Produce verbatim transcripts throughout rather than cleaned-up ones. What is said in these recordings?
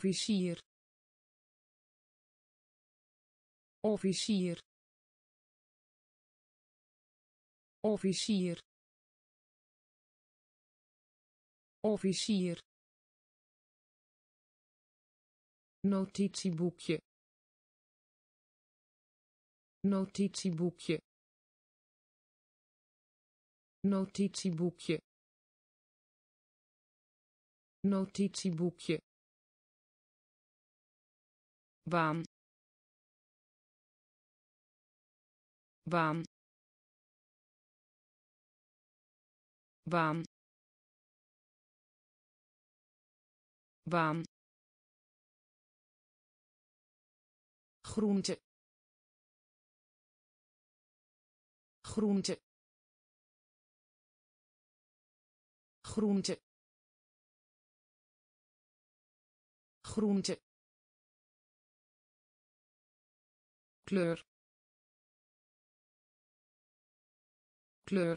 officier officier officier officier notitieboekje notitieboekje notitieboekje notitieboekje baan baan baan baan groente groente groente groente kleur kleur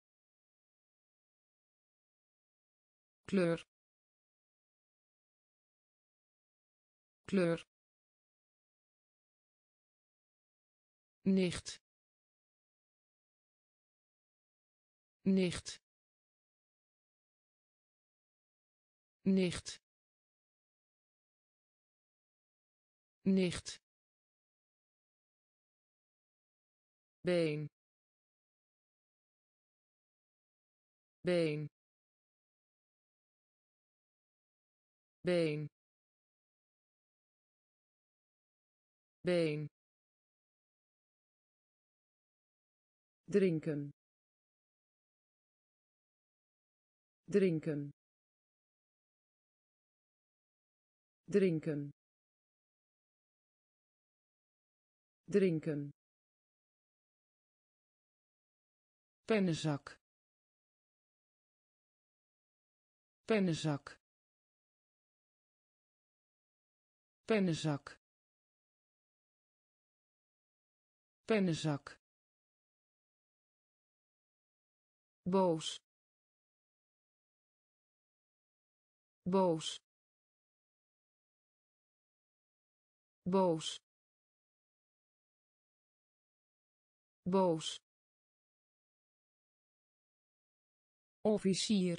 kleur kleur nicht nicht nicht nicht been been been been drinken drinken drinken drinken pennenzak pennenzak pennenzak pennenzak boos boos boos boos officier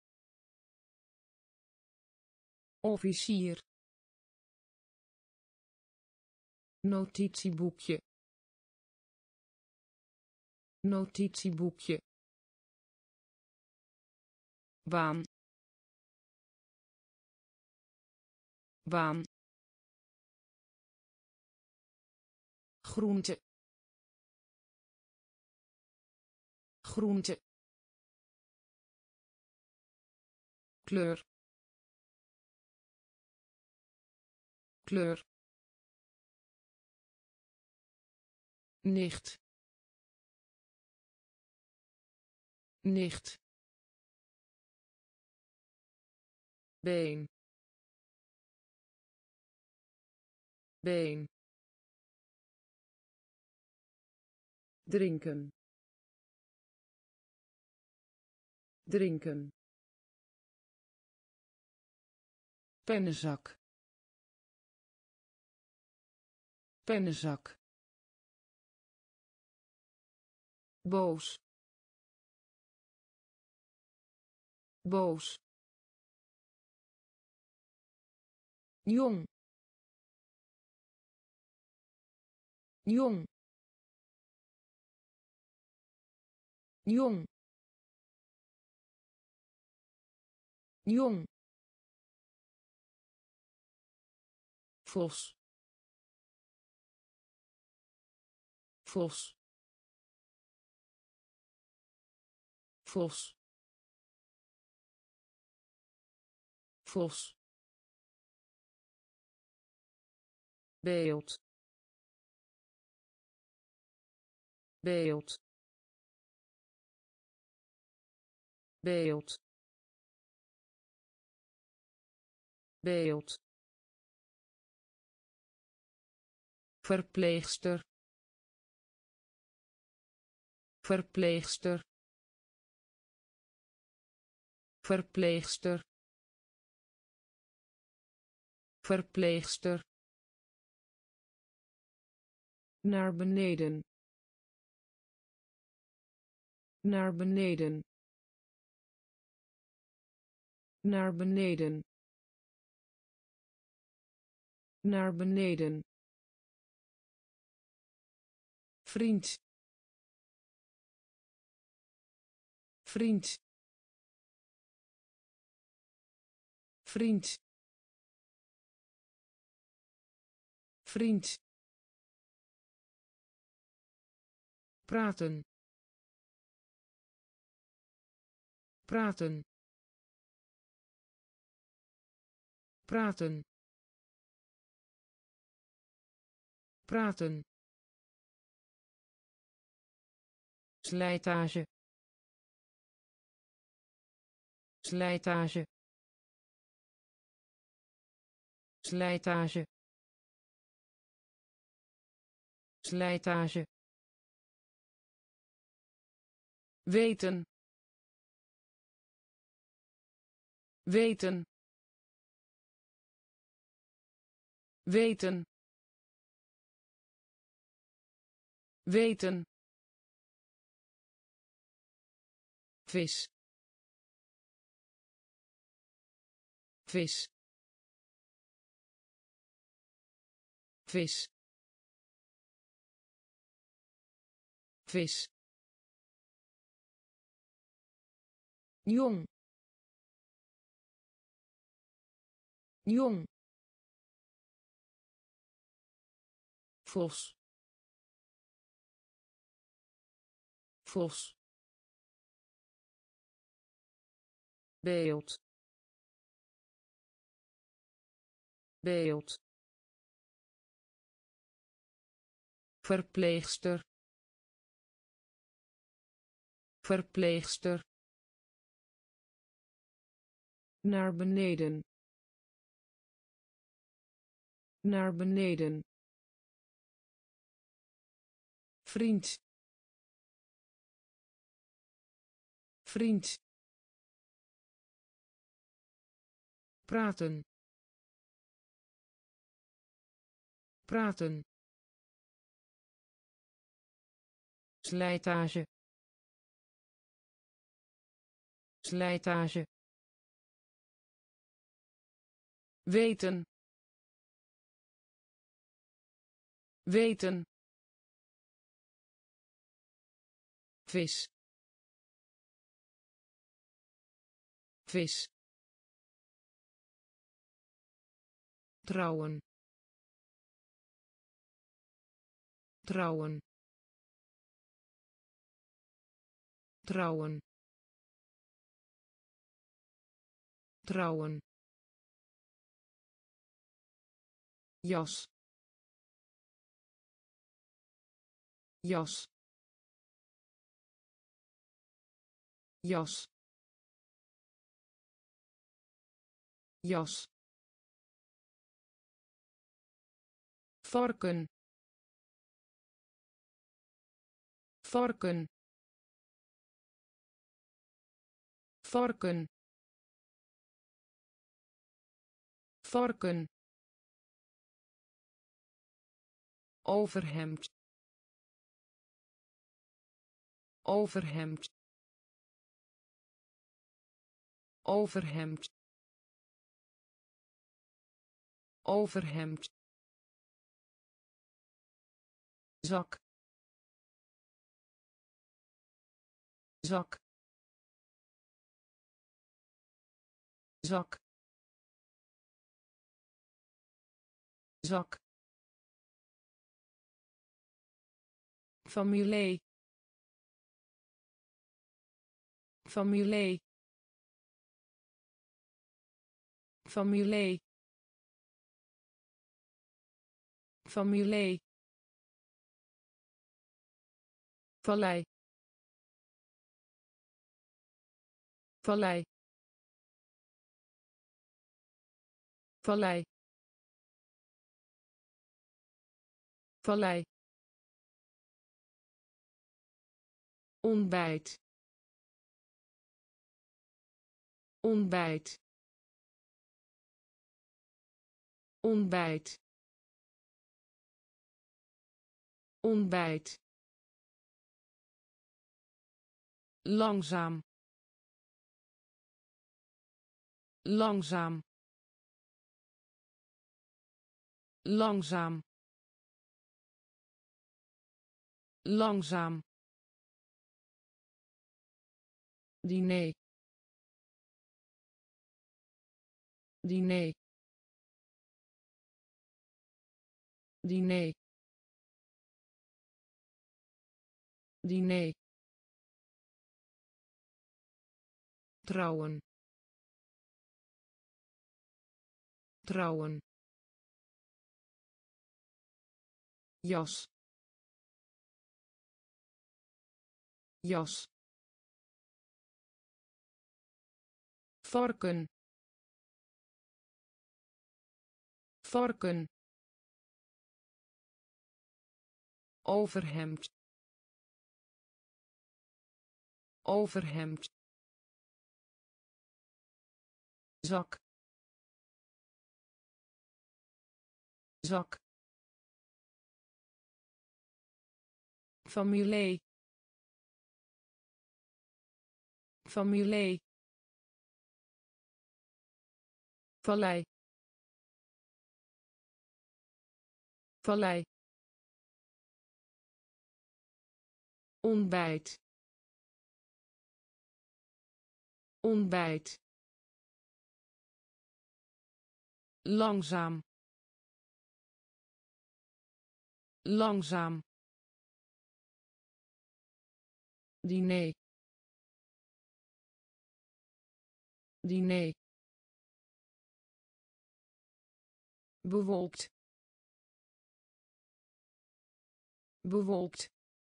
officier notitieboekje notitieboekje baan baan groente groente kleur kleur nicht nicht been been drinken drinken pennenzak pennenzak boos boos jong jong jong jong vos vos vos vos beeld beeld beeld beeld verpleegster verpleegster verpleegster verpleegster, naar beneden, naar beneden, naar beneden, naar beneden, vriend, vriend, vriend, vriend, praten, praten, praten, praten, slijtage, slijtage, slijtage, slijtage, weten, weten, weten, weten, vis, vis, vis, vis, jong, jong, vos, vos, beeld, beeld, verpleegster, verpleegster, naar beneden, naar beneden, vriend, vriend, praten, praten, slijtage, slijtage, weten, weten, vis, vis, trouwen, trouwen, trouwen, trouwen, jas, jas, jas, jas, varken, varken, varken, varken, overhemd, overhemd, overhemd, overhemd, zak, zak, zak, zak, familie, familie, familie, familie, vallei, vallei, vallei, vallei, ontbijt, ontbijt, ontbijt ontbijt langzaam langzaam langzaam langzaam diner diner diner diner trouwen trouwen jas jas varken varken overhemd overhemd zak zak familie familie vallei vallei ontbijt ontbijt langzaam langzaam diner diner bewolkt bewolkt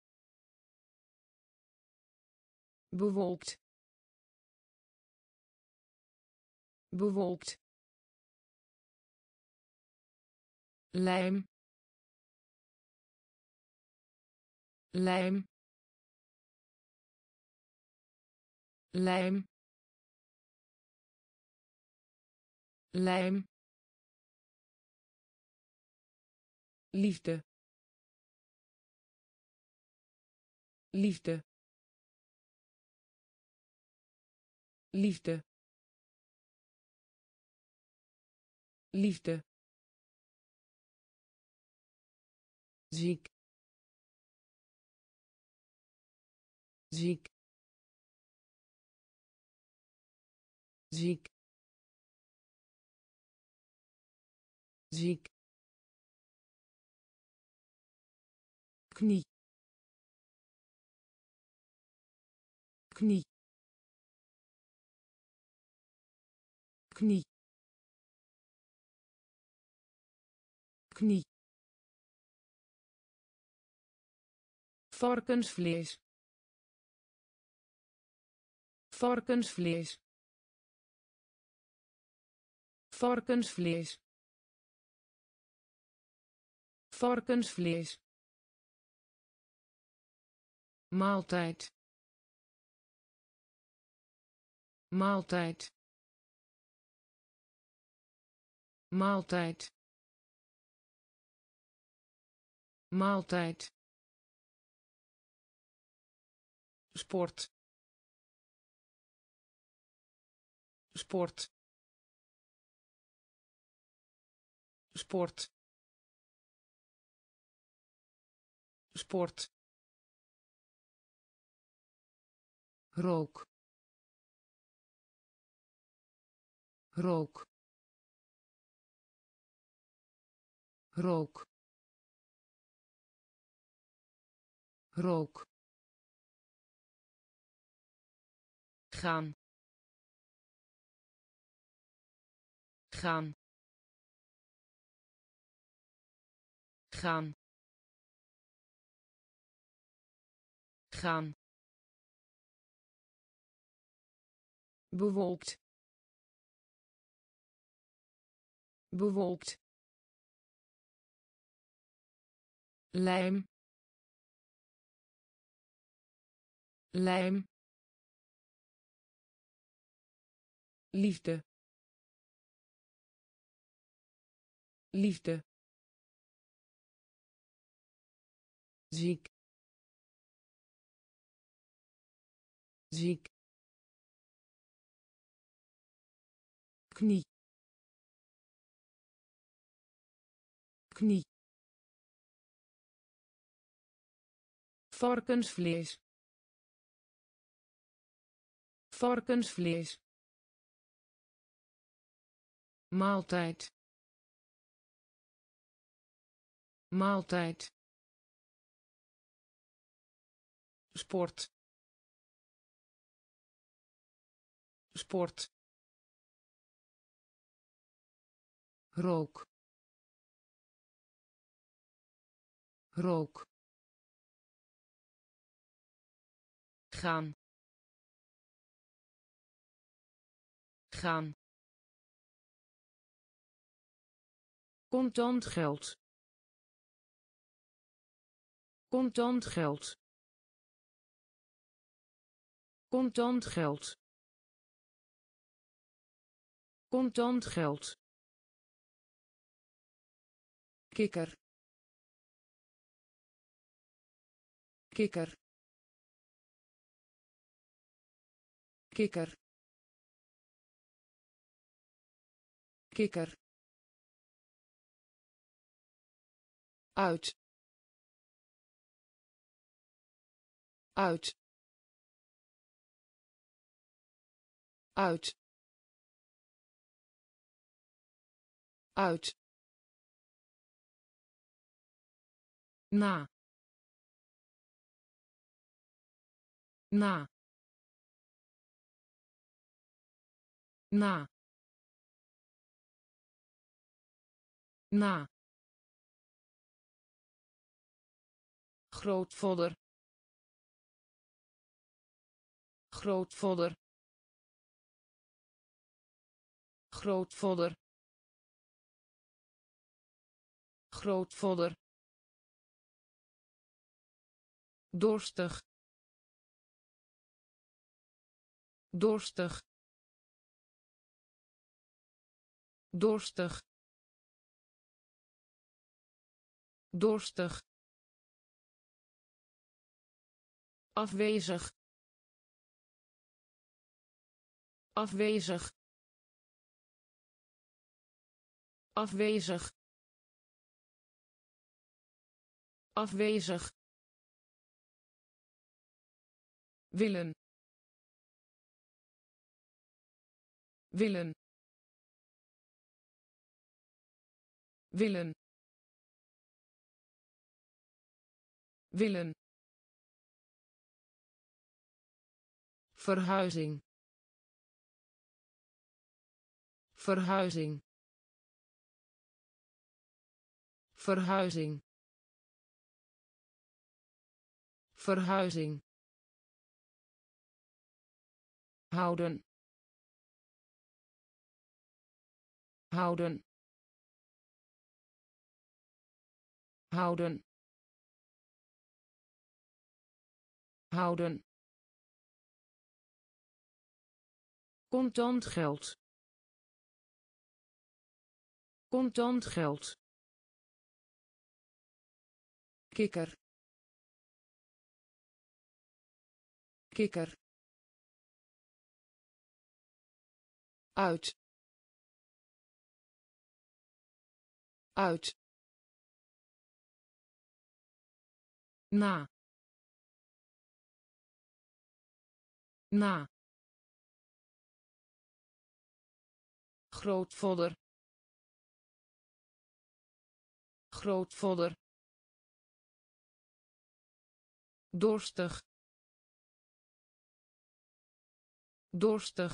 bewolkt bewolkt lijm lijm lijm lijm liefde liefde liefde liefde ziek ziek ziek ziek knie knie knie knie varkensvlees varkensvlees varkensvlees varkensvlees maaltijd maaltijd maaltijd maaltijd sport sport sport sport rook rook rook rook gaan gaan gaan gaan bewolkt bewolkt lijm lijm liefde liefde, ziek, ziek, knie, knie, varkensvlees, varkensvlees, maaltijd, maaltijd, sport, sport, rook, rook, gaan, gaan, contant geld, contant geld, contant geld, contant geld, kikker, kikker, kikker, kikker, uit, uit, uit, uit, na, na, na, na, grootvader, grootvader, grootvader, grootvader, dorstig, dorstig, dorstig, dorstig, afwezig, afwezig, afwezig, afwezig, willen, willen, willen, willen, verhuizing, verhuizing, verhuizing, verhuizing, houden, houden, houden, houden, contant geld, contant geld, kikker, kikker, uit, uit, na, na, grootvader, grootvader, dorstig, dorstig,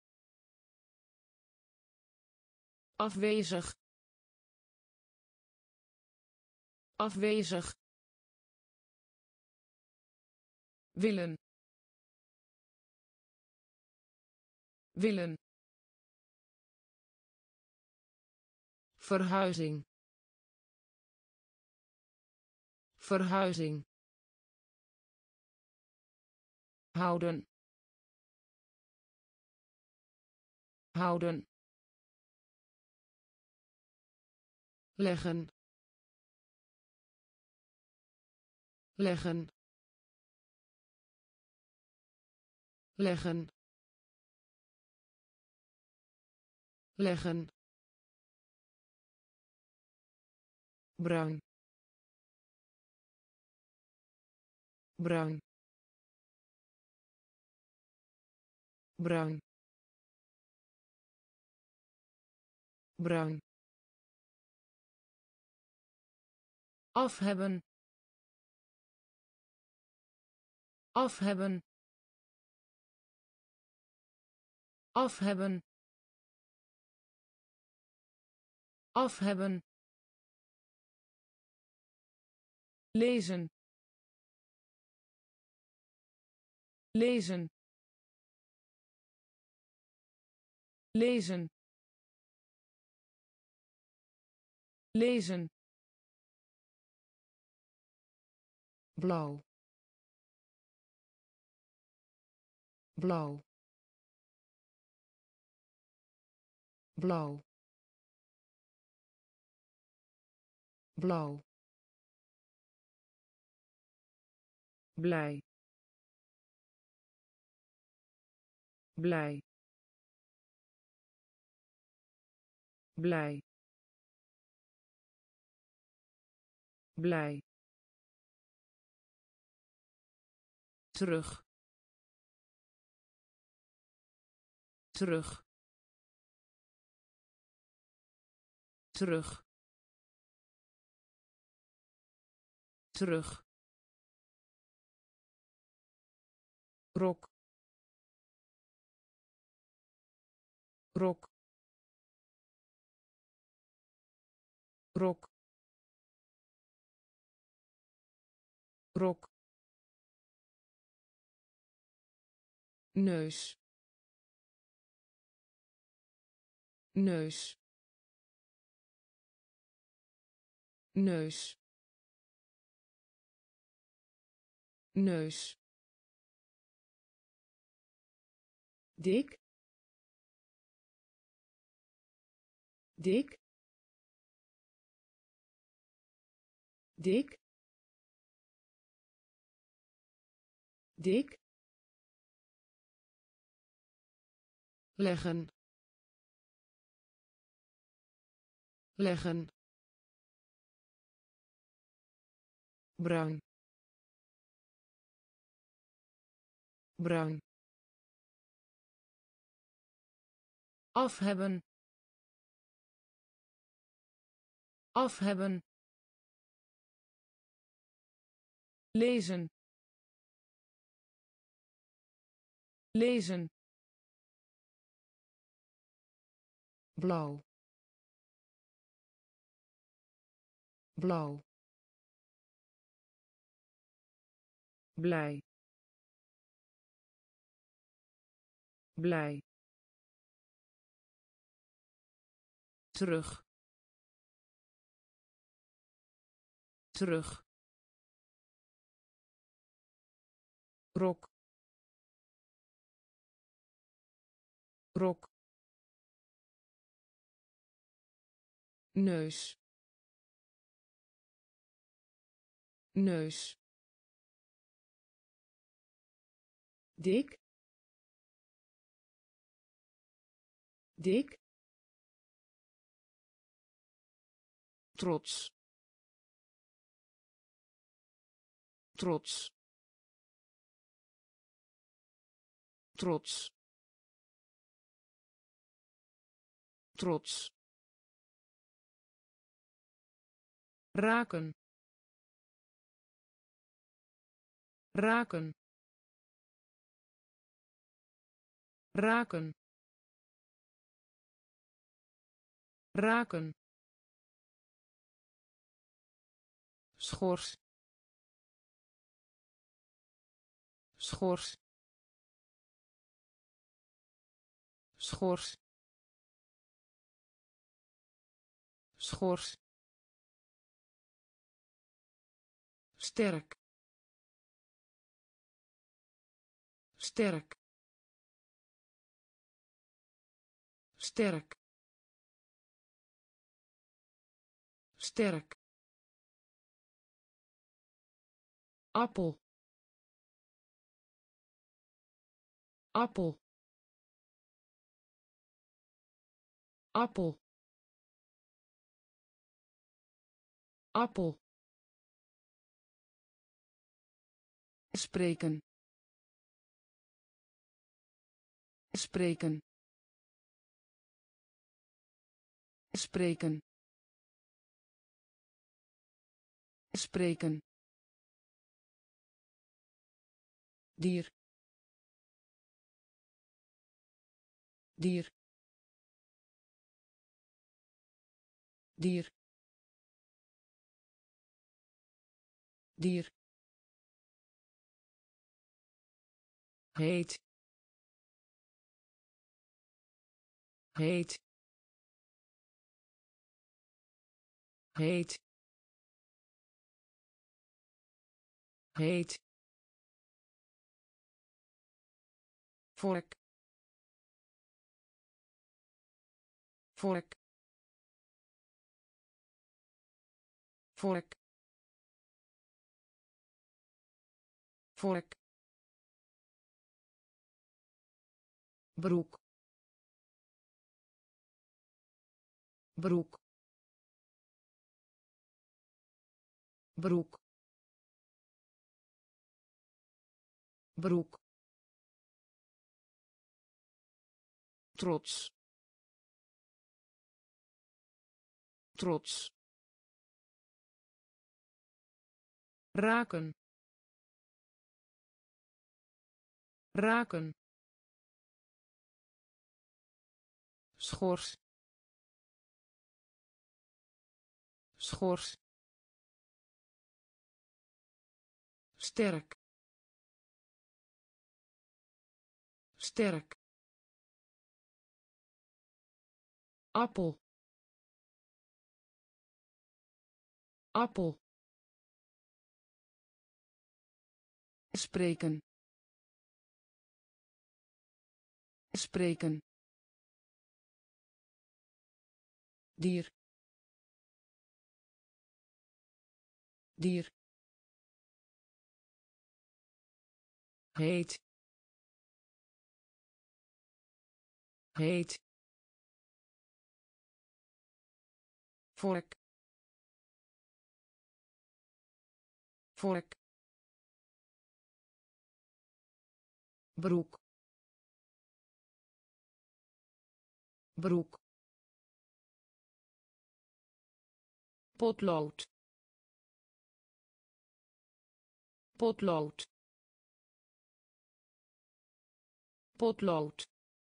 afwezig, afwezig, willen, willen, verhuizing, verhuizing, houden, houden, leggen, leggen, leggen, leggen, bruin, bruin, bruin, bruin, af hebben, af hebben, af hebben, af hebben, lezen, lezen, lezen, lezen, blauw, blauw, blauw, blauw, blij, blij, blij, blij, terug, terug, terug, terug, rok, rok, rok, rok, neus, neus, neus, neus, dik, dik, dik, dik, leggen, leggen, bruin, bruin, af hebben, af hebben, lezen, lezen, blauw, blauw, blij, blij, terug, terug, rok, rok, neus, neus, dik, dik, trots, trots, trots, trots, raken, raken, raken, raken, schors, schors, schors, schors, sterk, sterk, sterk, sterk, appel, appel, appel, appel, spreken, spreken, spreken, spreken, dier, dier, dier, dier, heet, heet, heet, heet, vork, vork, vork, vork, broek, broek, broek, broek, trots, trots, raken, raken, schors, schors, sterk, sterk, appel, appel, spreken, spreken, dier, dier, heet, heet, vork, vork, broek, broek, potlood, potlood, potlood,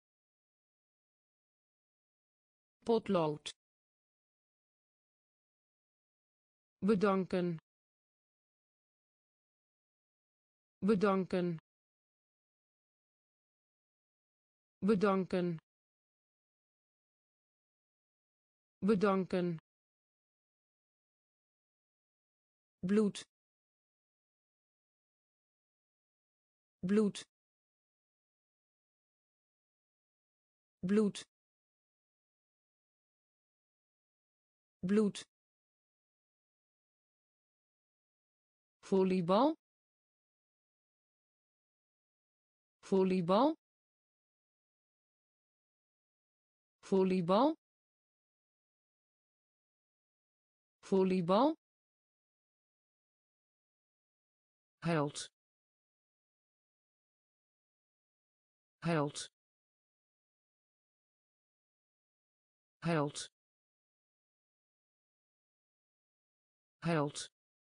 potlood, bedanken, bedanken, bedanken, bedanken, bloed, bloed, bloed, bloed, volleybal, volleybal, volleybal, volleybal, held, held, held, held,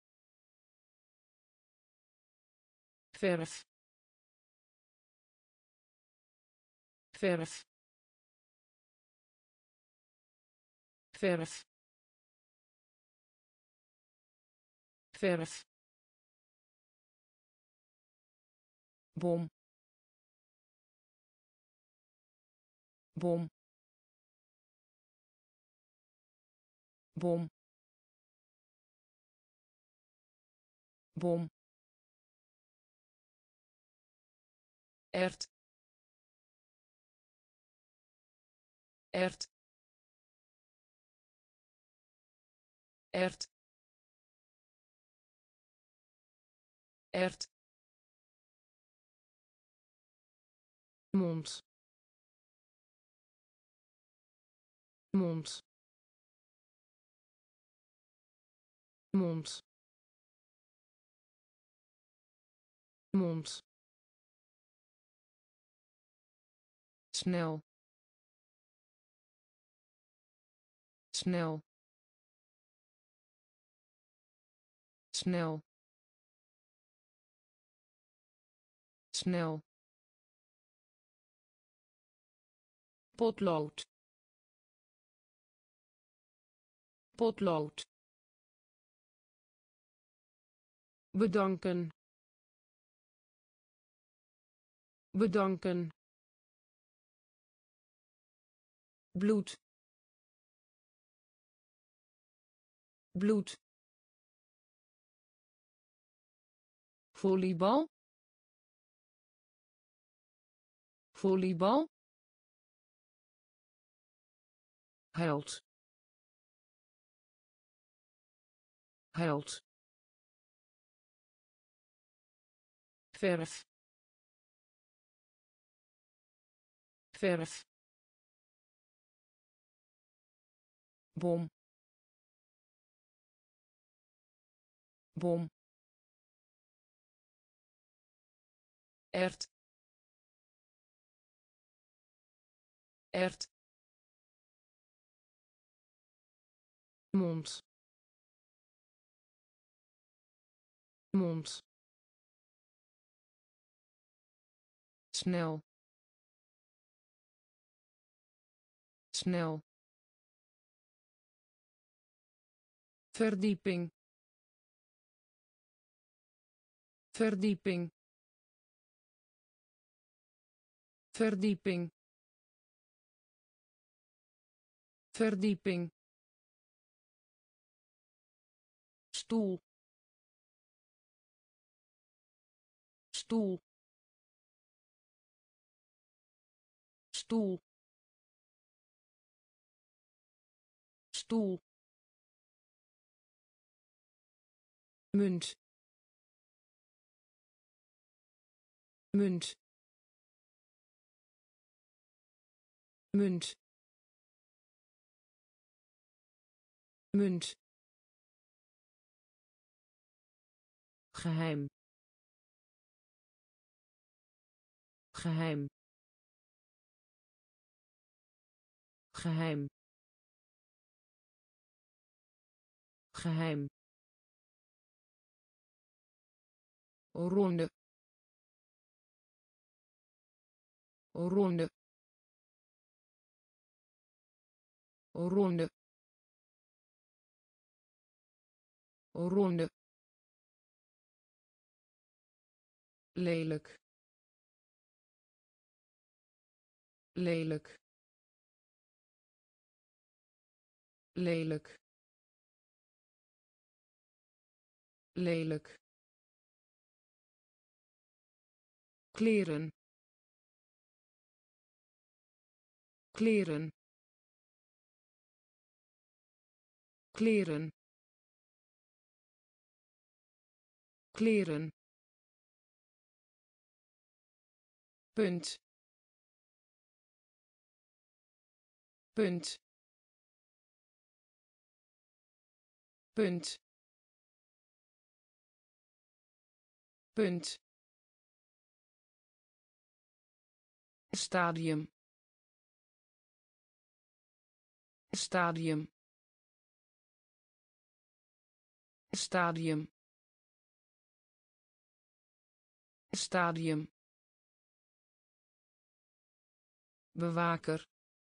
verf, verf, verf, verf, bom, bom, bom, bom, ert, ert, ert ert mond mond mond mond snel snel snel snel potlood potlood bedanken bedanken bloed bloed volleybal volleybal held held verf verf bom bom ert ert mond mond snel snel verdieping verdieping verdieping verdieping stoel stoel stoel stoel munt munt munt munt geheim geheim geheim geheim ronde ronde ronde ronde lelijk lelijk lelijk lelijk kleren kleren kleren kleren punt punt punt punt stadium stadium stadium stadium bewaker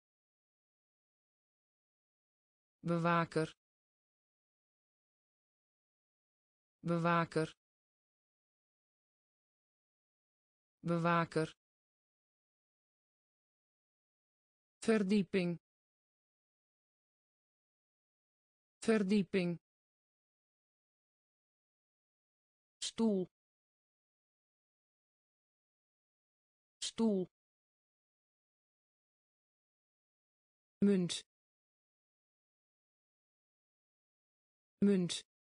bewaker bewaker bewaker verdieping verdieping stoel stoel munt munt,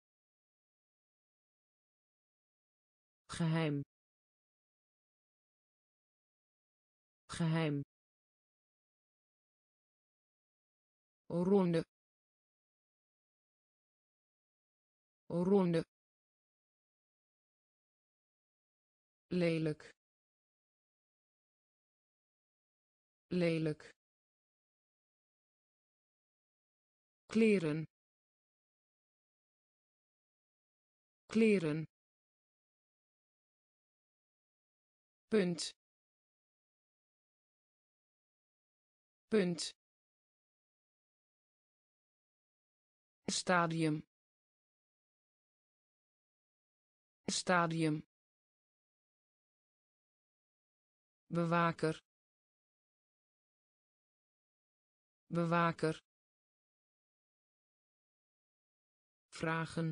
geheim, geheim, ronde, ronde, lelijk, lelijk, kleren, kleren, punt, punt, stadium, stadium, bewaker, bewaker, vragen,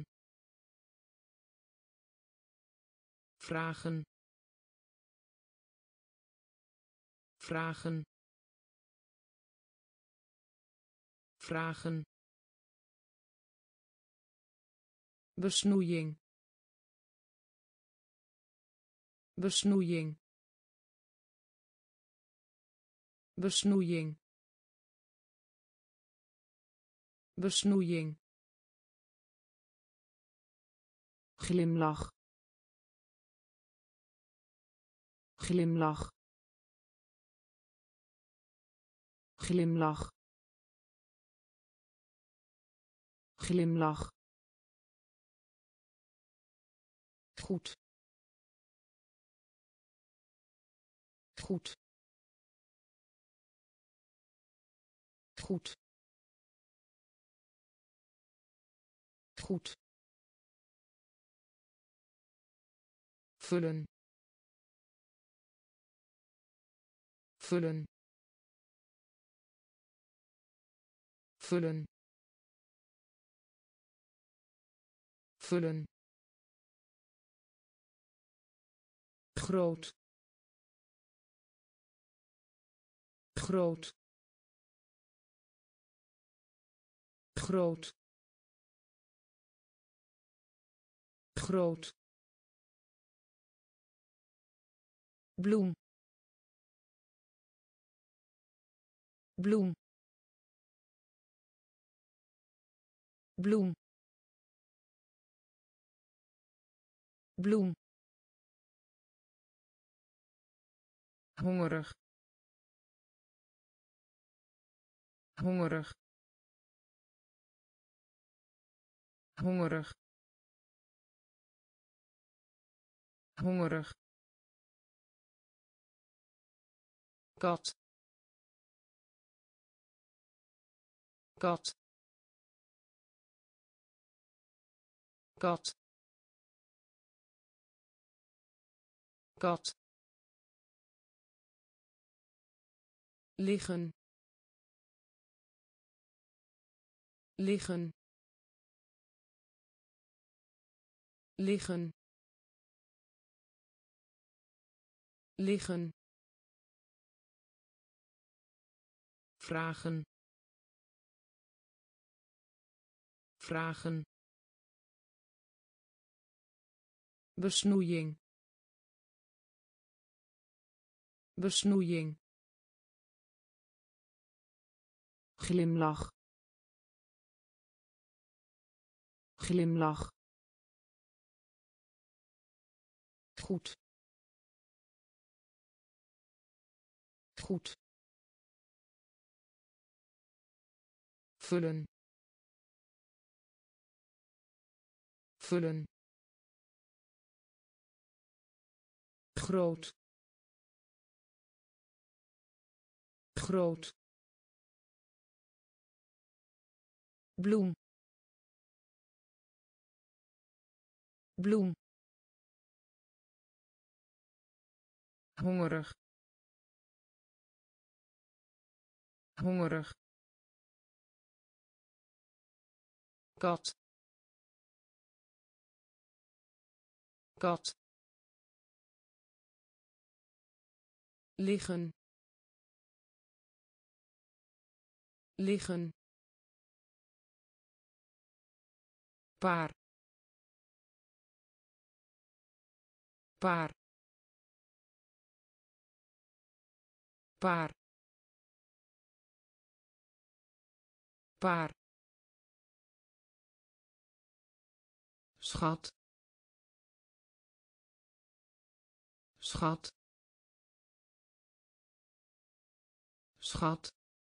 vragen, vragen, vragen, besnoeiing, besnoeiing, besnoeiing, besnoeiing, glimlach, glimlach, glimlach, glimlach, goed, goed, goed, goed, vullen, vullen, vullen, vullen, groot, groot, groot, groot, bloem, bloem, bloem, bloem, hongerig, hongerig, hongerig, hongerig, kat, kat, kat, kat, liggen, liggen, liggen, liggen, vragen, vragen, besnoeiing, besnoeiing, glimlach, glimlach, goed, goed, vullen, vullen, groot, groot, bloem, bloem, hongerig, hongerig, kat, kat, liggen, liggen, paar paar paar paar schat schat schat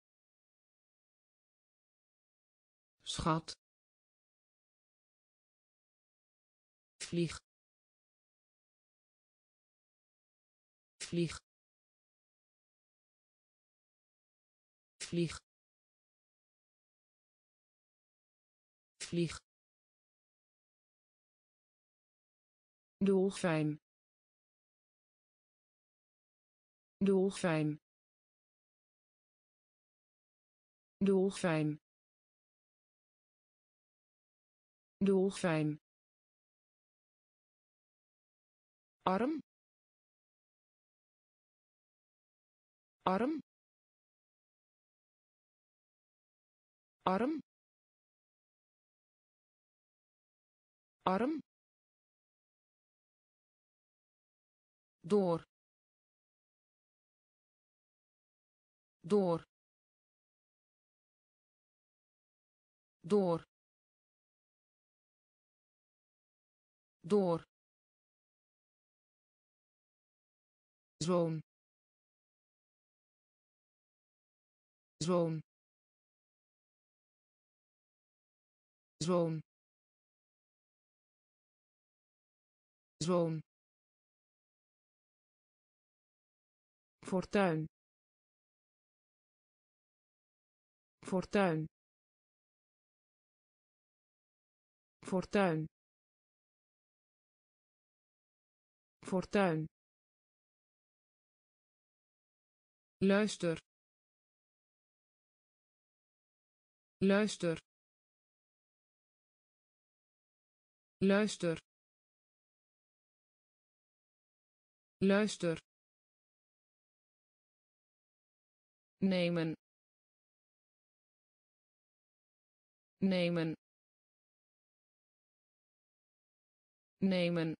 schat vlieg vlieg vlieg vlieg dolfijn dolfijn dolfijn dolfijn arm arm arm arm door door door door zoon zoon zoon zoon fortuin fortuin fortuin fortuin luister luister luister luister nemen nemen nemen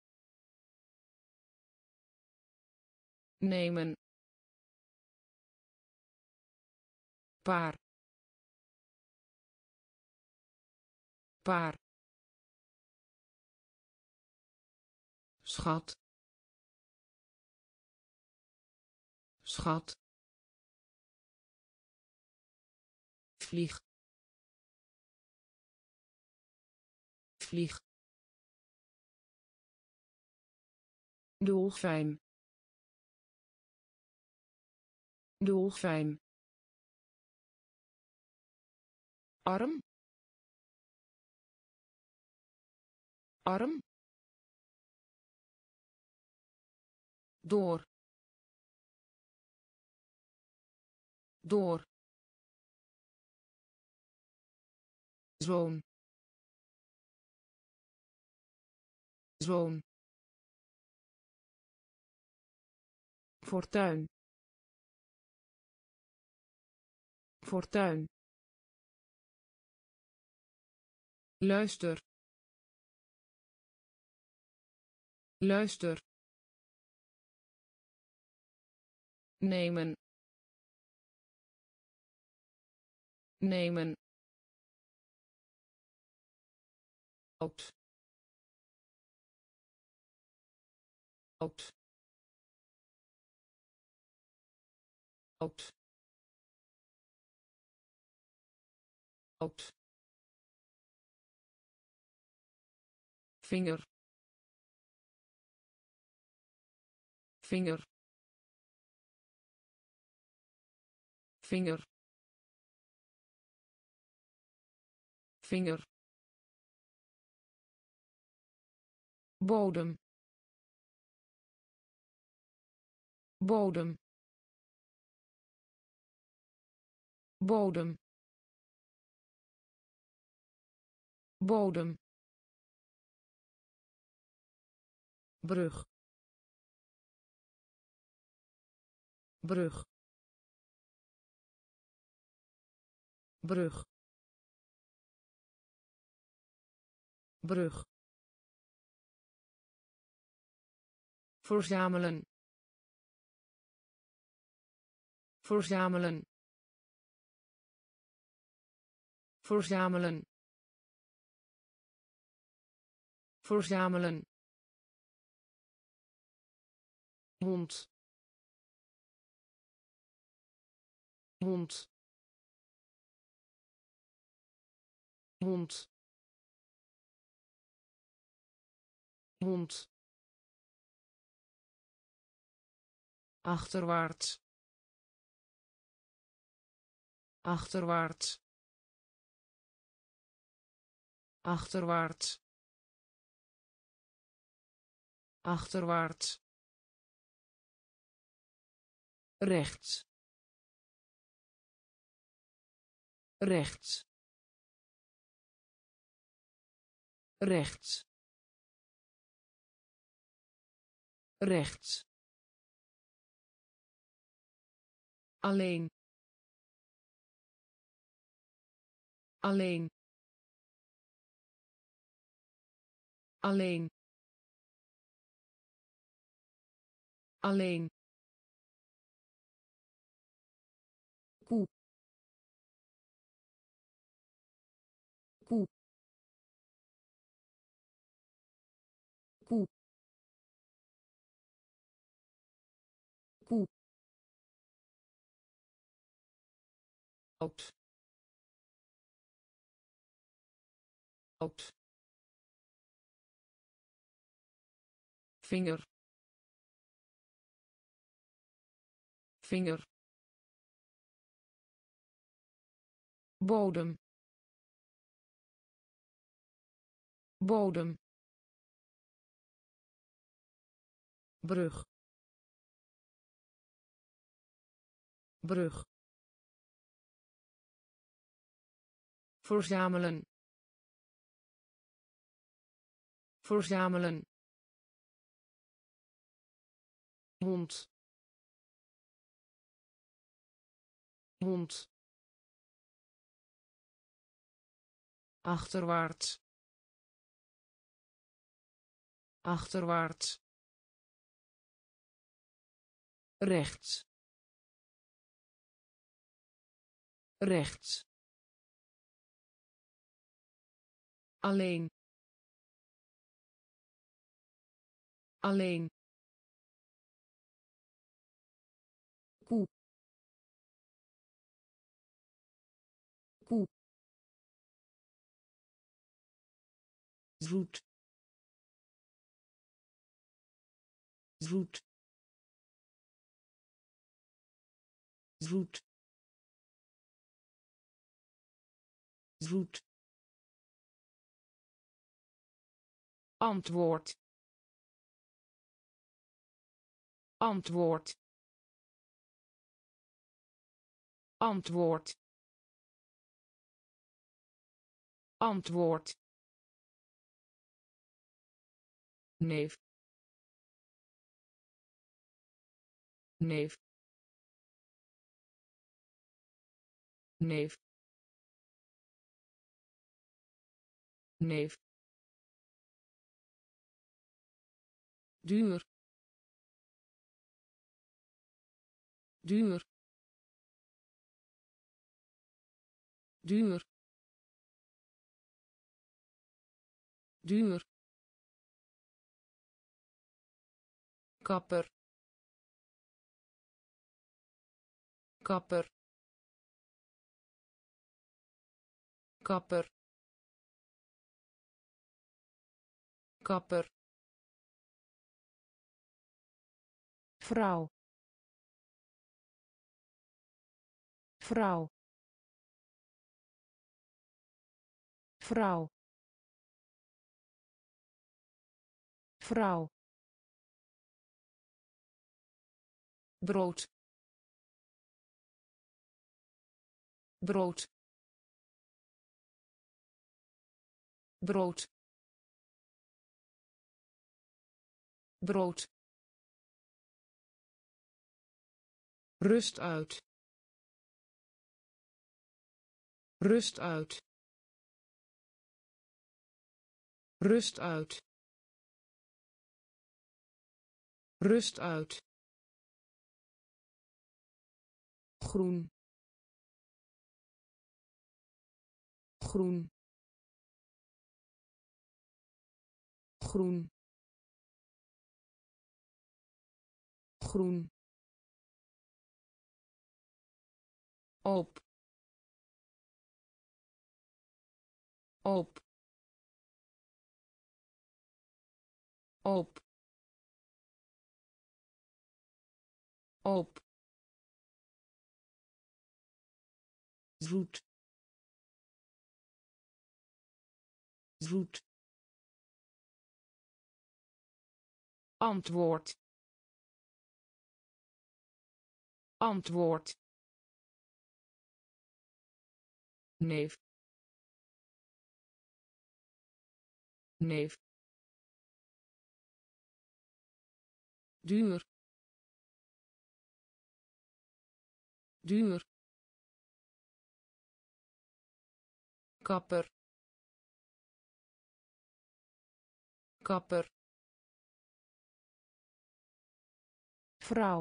nemen paar paar schat schat vlieg vlieg dolfijn dolfijn arm arm door door zoon zoon fortuin fortuin luister luister nemen nemen oud oud oud oud vinger vinger vinger vinger bodem bodem bodem bodem brug brug brug brug, verzamelen, verzamelen, verzamelen, verzamelen, hond, hond, hond, hond, achterwaarts, achterwaarts, achterwaarts, achterwaarts, rechts, rechts, rechts, rechts, alleen, alleen, alleen, alleen, koe, koe, koe, koe, oud, oud, vinger, vinger, bodem, bodem, brug, brug, verzamelen, verzamelen, hond, hond, achterwaarts, achterwaarts, rechts, rechts, alleen, alleen, koe, koe, zoet, zoet, zoet, zoet, antwoord, antwoord, antwoord, antwoord, neef, neef, neef, neef, duur, duur, duur, duur, kapper, kapper, kapper, kapper, vrouw, vrouw, vrouw, vrouw, brood, brood, brood, brood, rust uit, rust uit, Rust uit. Rust uit. Groen. Groen. Groen. Groen. Op. Op. Op. Op. Zoet. Zoet. Antwoord. Antwoord. Neef. Neef. Duur. Duur. Kapper. Kapper. Vrouw.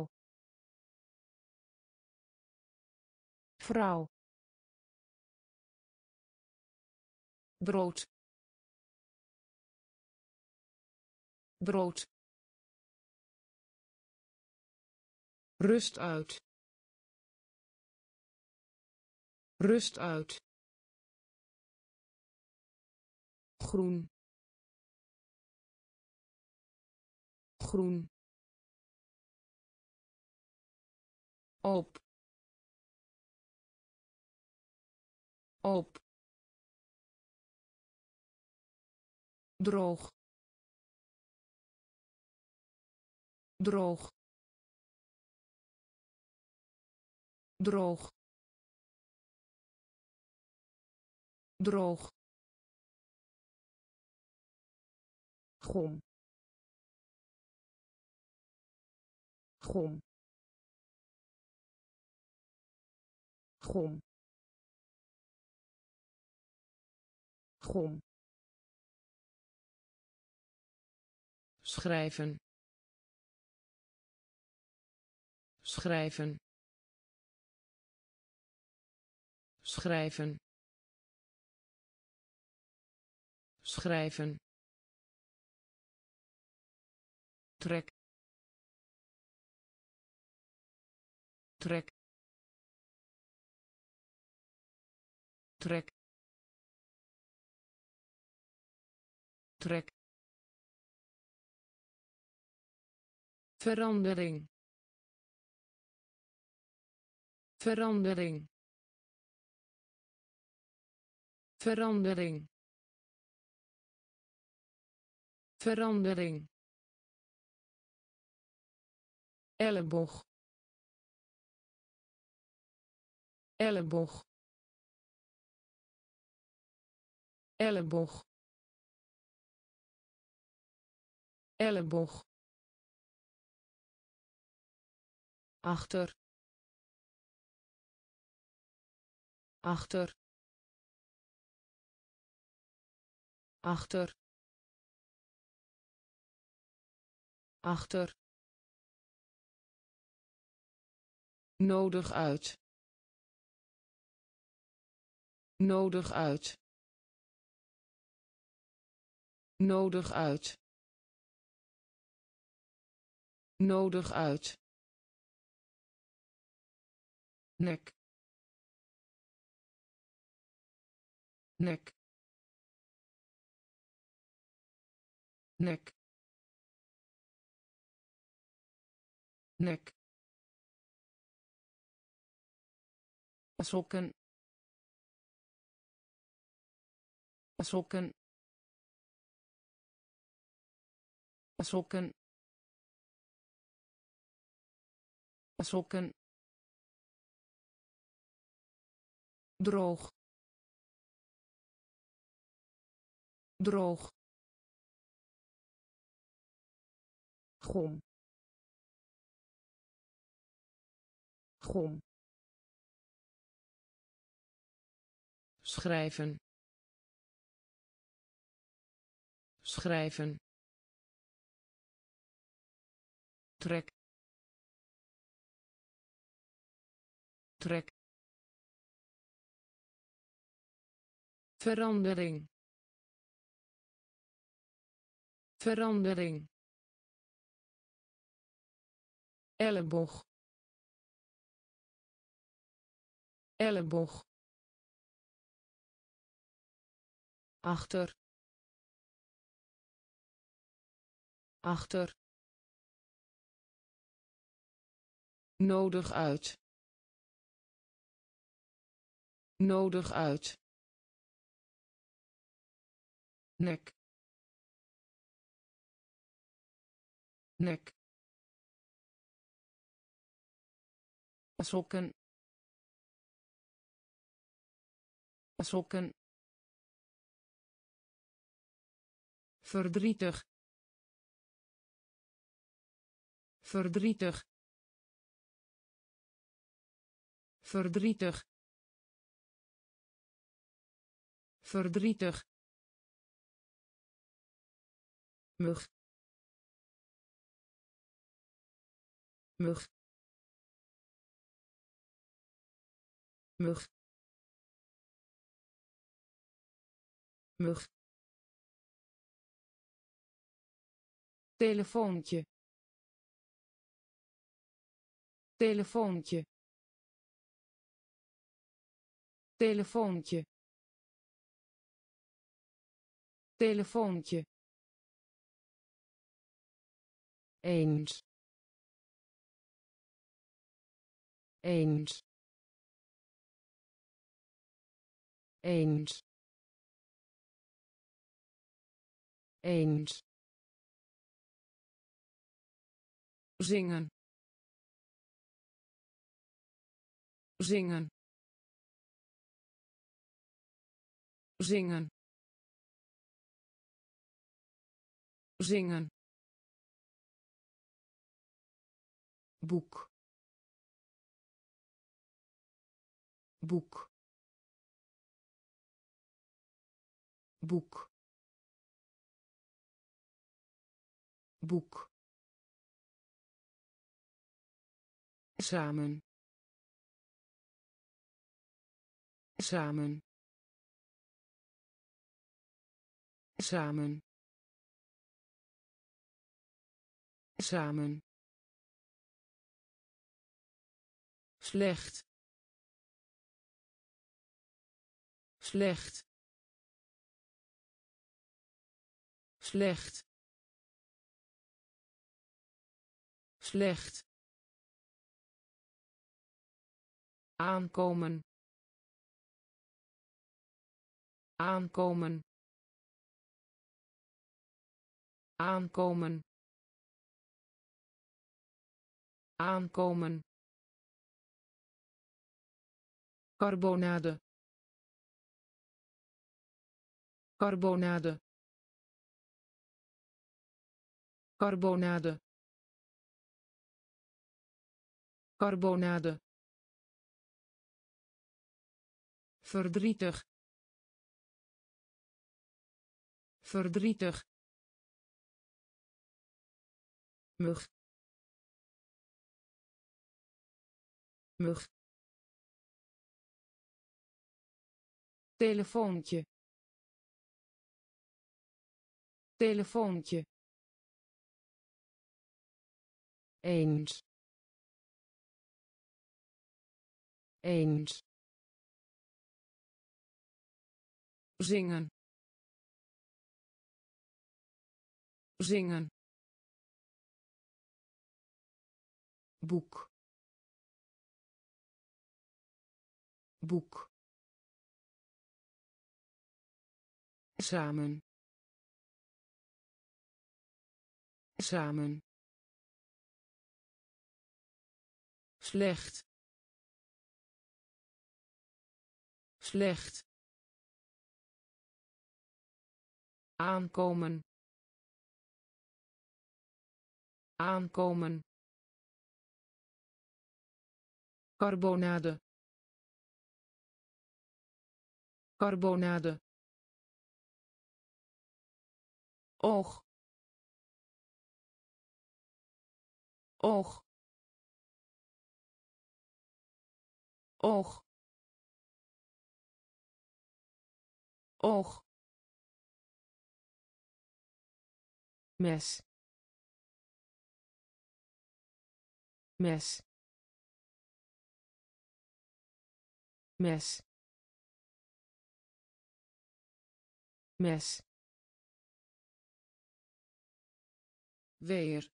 Vrouw. Brood. Brood. Rust uit. Rust uit. Groen. Groen. Op. Op. Droog. Droog. Droog. Droog. Gom. Gom. Gom. Gom. Schrijven. Schrijven. Schrijven. Schrijven. Trek. Trek. Trek. Trek. Verandering. Verandering. Verandering. Verandering. Elleboog. Elleboog. Elleboog. Elleboog. Achter. Achter. Achter. Achter. Nodig uit. Nodig uit. Nodig uit. Nodig uit. Nek. Nek. Nek. Nek. Sokken. Sokken. Sokken. Sokken. Droog. Droog. Gom. Gom. Schrijven. schrijven, trek, trek, verandering, verandering, elleboog, elleboog, achter, achter, nodig uit, nodig uit, nek, nek, sokken, sokken, verdrietig, verdrietig, verdrietig, verdrietig, mug, mug, mug, mug, telefoontje, telefoontje, telefoontje, telefoontje, eens, eens, eens, eens, zingen, zingen, zingen, zingen, boek, boek, boek, boek, samen, samen, samen, samen, slecht, slecht, slecht, slecht, aankomen, aankomen, aankomen, aankomen, carbonade, carbonade, carbonade, carbonade, verdrietig, verdrietig, mug, mug, telefoontje, telefoontje, eens, eens, zingen, zingen, boek, boek, samen, samen, slecht, slecht, aankomen, aankomen, carbonade, carbonade, oog oog oog oog mes mes mes mes weer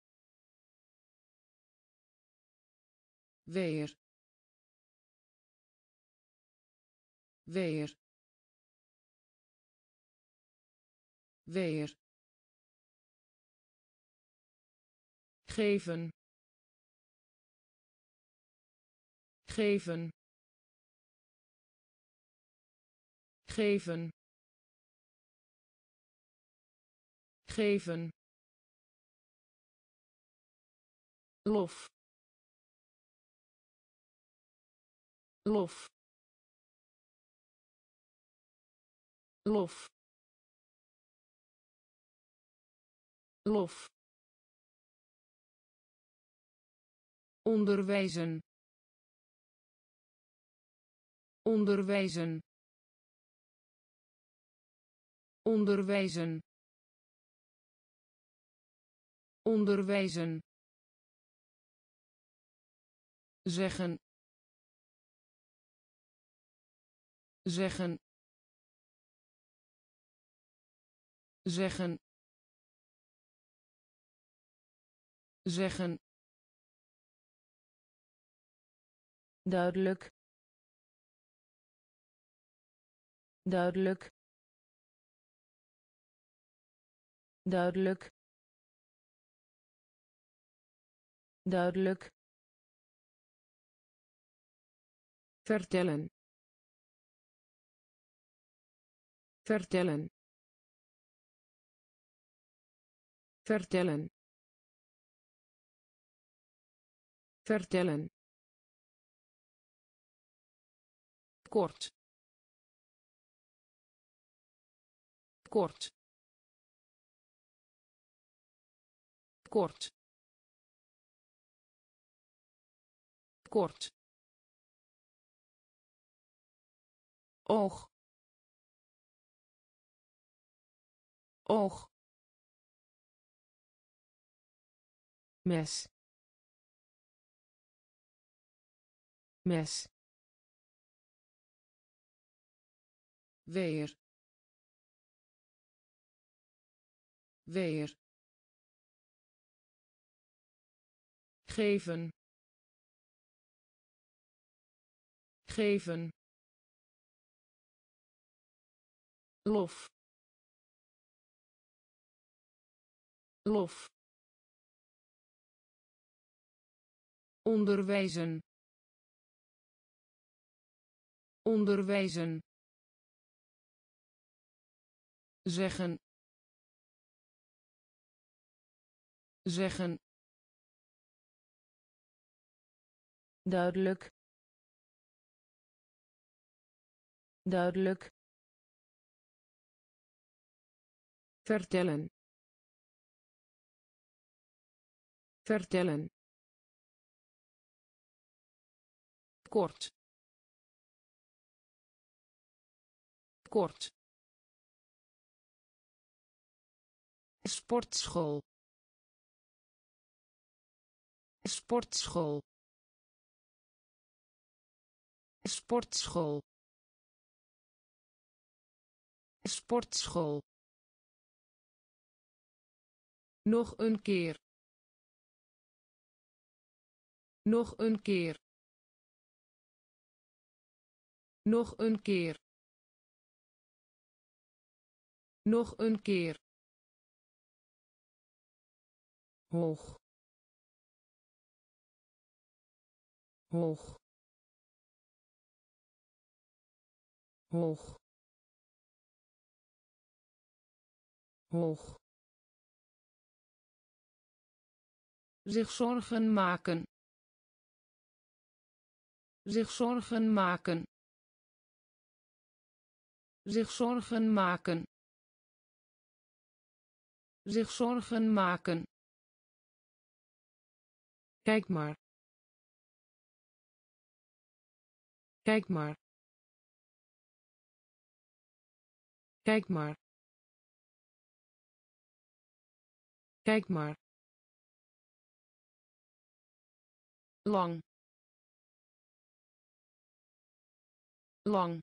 weer weer weer geven geven geven geven lof lof lof lof onderwijzen onderwijzen onderwijzen onderwijzen zeggen zeggen zeggen zeggen duidelijk duidelijk duidelijk duidelijk vertellen vertellen vertellen vertellen kort kort kort kort oog oog mes mes weer weer geven geven lof lof onderwijzen onderwijzen zeggen zeggen duidelijk duidelijk vertellen vertellen kort kort sportschool sportschool sportschool sportschool nog een keer nog een keer nog een keer nog een keer hoog hoog hoog hoog zich zorgen maken zich zorgen maken zich zorgen maken Zich zorgen maken. Kijk maar. Kijk maar. Kijk maar. Kijk maar. Lang. Lang.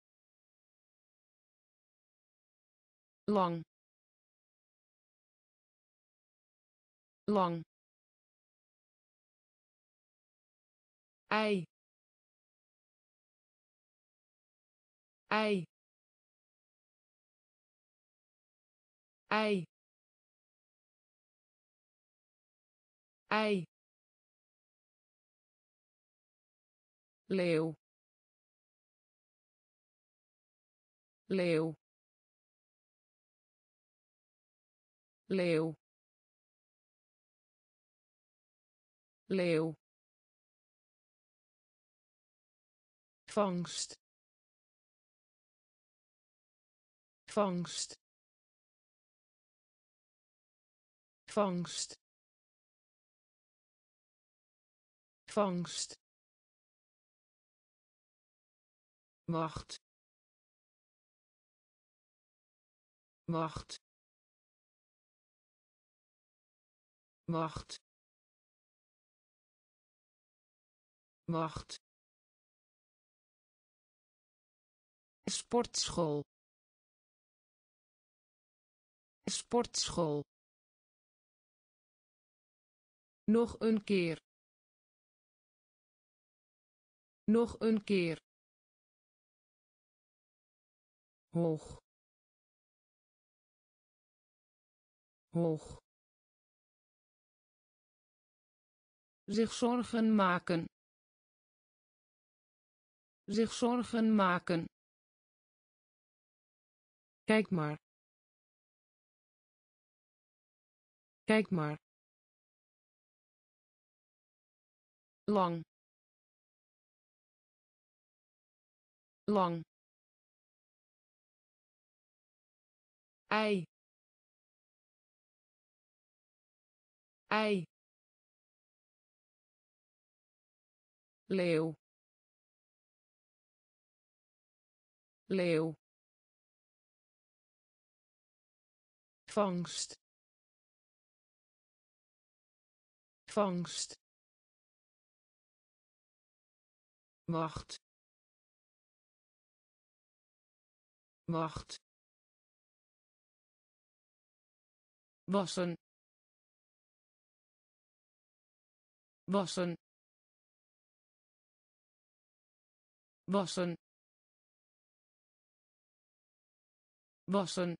Lang. Lang. Ei. Ei. Ei. Ei. Leeuw. Leeuw. Leeuw. Leeuw. Vangst. Vangst. Vangst. Vangst. Wacht. Wacht. Wacht. Wacht. Sportschool. Sportschool. Nog een keer. Nog een keer. Hoog. Hoog. Zich zorgen maken. Zich zorgen maken. Kijk maar. Kijk maar. Lang. Lang. Ei. Ei. Leeuw. Leeuw. Vangst. Vangst. Wacht. Wacht. Wassen. Wassen. Wassen. Wassen.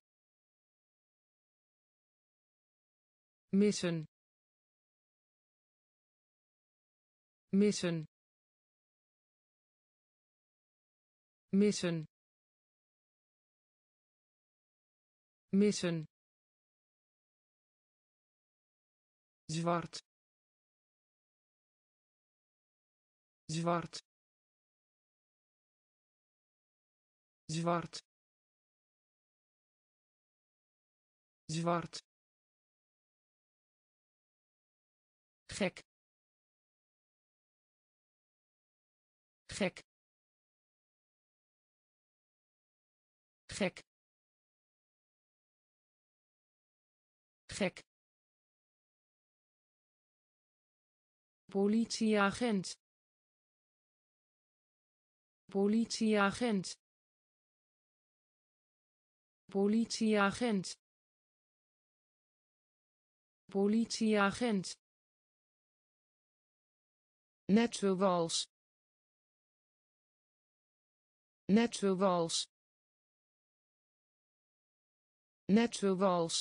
Missen. Missen. Missen. Missen. Zwart. Zwart. Zwart. Zwart. Gek. Gek. Gek. Gek. Politieagent. Politieagent. Politieagent. Politieagent. Net zoals. Net zoals. Net zoals.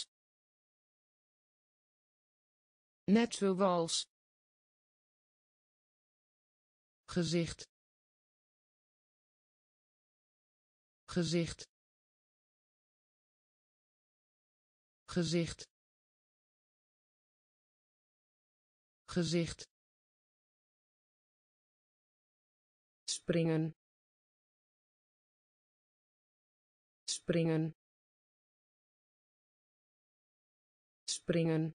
Net zoals. Gezicht. Gezicht. Gezicht. Gezicht. Springen. Springen. springen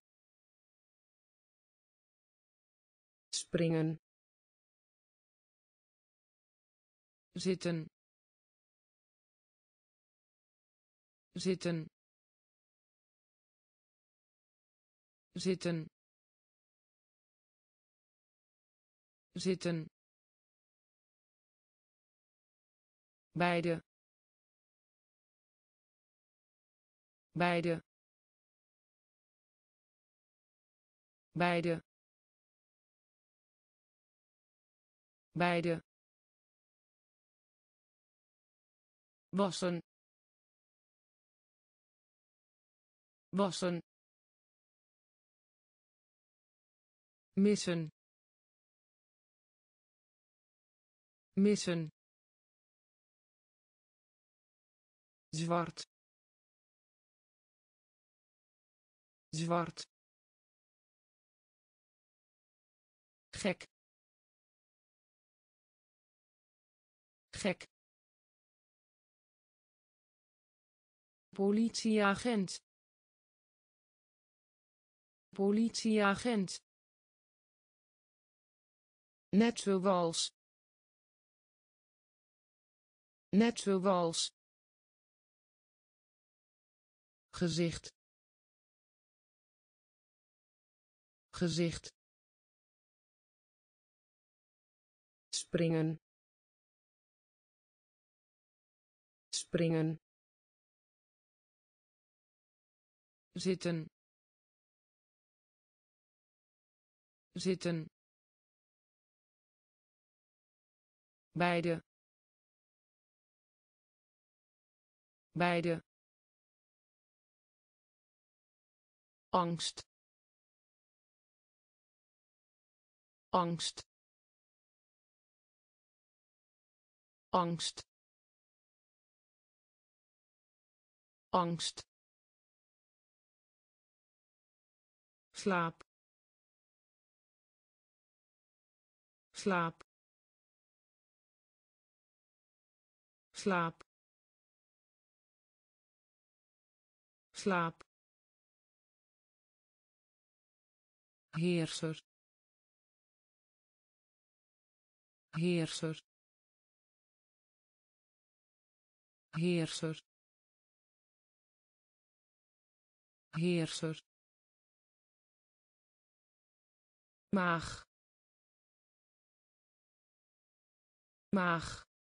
springen zitten zitten zitten zitten beide beide beide beide wassen wassen missen missen zwart zwart gek gek politieagent politieagent net zoals net zoals gezicht gezicht springen springen zitten zitten beide beide angst angst angst angst slaap slaap slaap slaap heerser heerser heerser heerser maag maag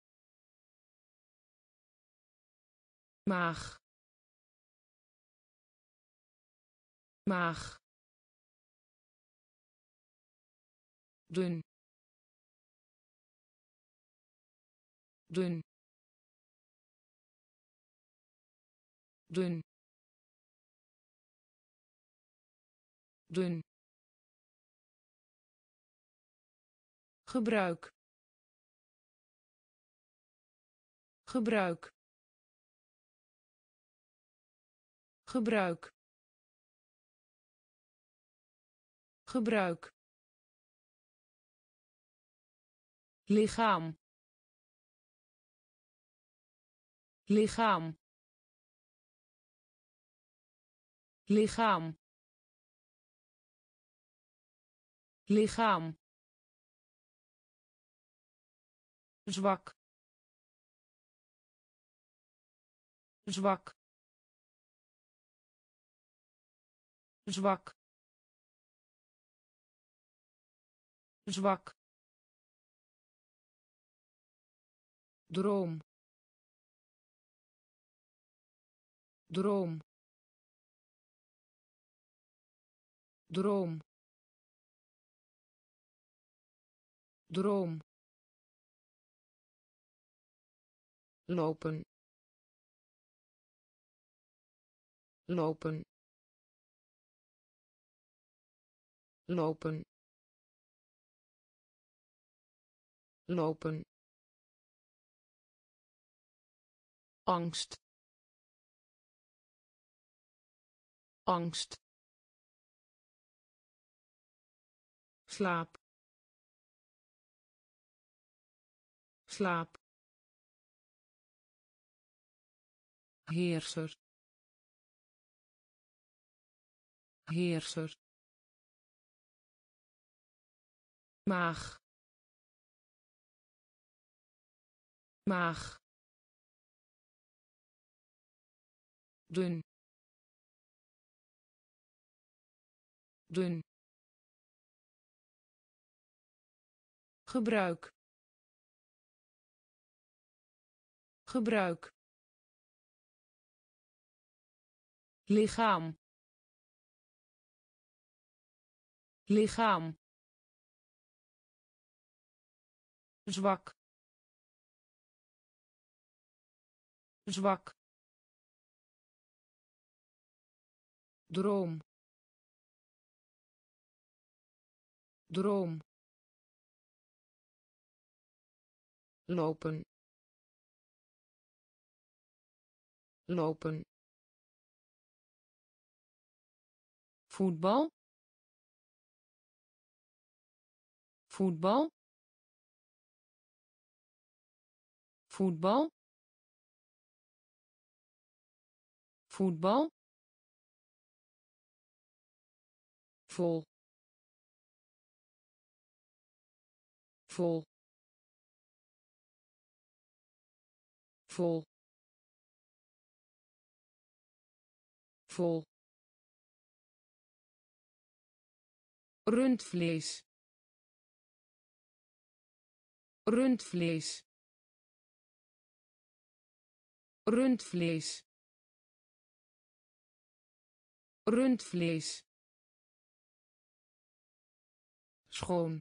maag maag dun dun dun dun gebruik gebruik gebruik gebruik lichaam lichaam lichaam lichaam zwak zwak zwak zwak droom droom droom droom lopen lopen lopen lopen angst angst slaap slaap heerser heerser, maag, maag, dun, dun, gebruik, gebruik, lichaam, lichaam, zwak, zwak, droom, droom, lopen, lopen, voetbal, voetbal, voetbal, voetbal, vol, vol, vol, vol, rundvlees, rundvlees, rundvlees, rundvlees, schoon,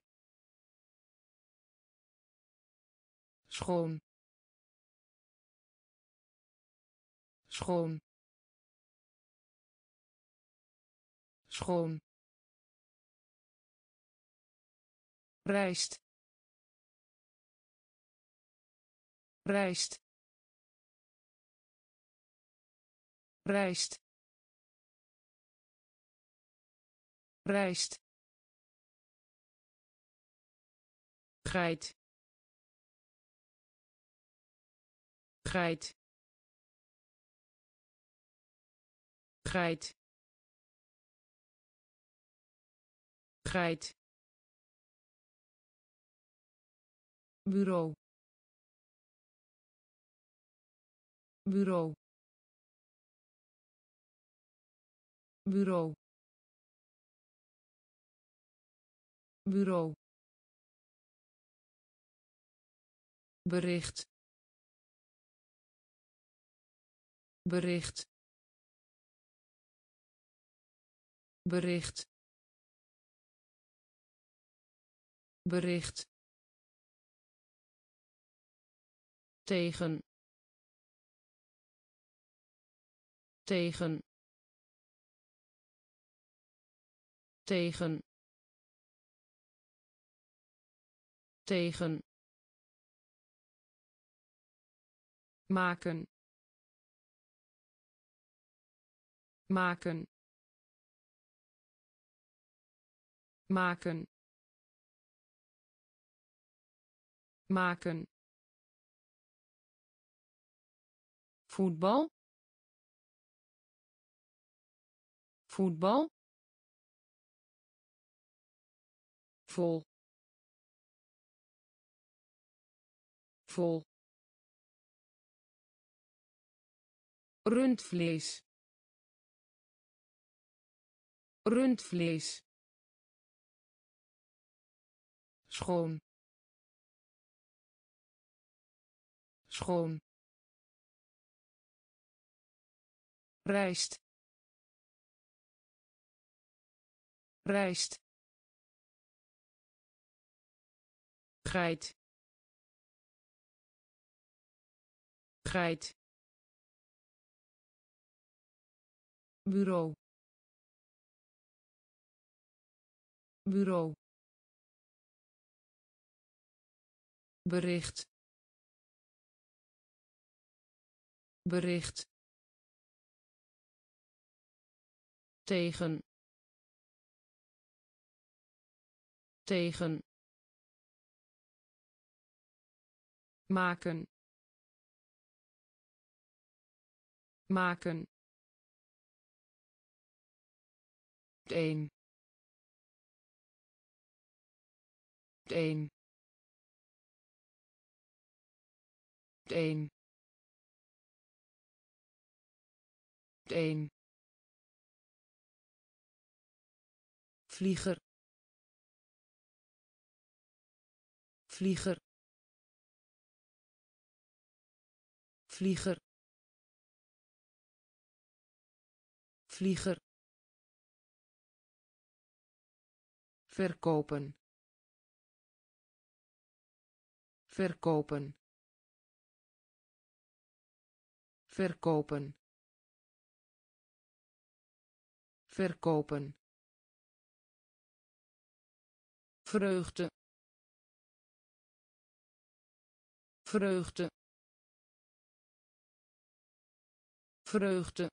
schoon, schoon, schoon, rijst, rijst, rijst, rijst, geit, geit, geit, geit, bureau, bureau, bureau, bureau, bericht, bericht, bericht, bericht, tegen, tegen, tegen, tegen, maken, maken, maken, maken, voetbal, voetbal, vol, vol, rundvlees, rundvlees, schoon, schoon, rijst, rijst, geit, geit, bureau, bureau, bericht, bericht, tegen, tegen, maken, maken, een een een een vlieger vlieger vlieger vlieger verkopen verkopen verkopen verkopen vreugde vreugde vreugde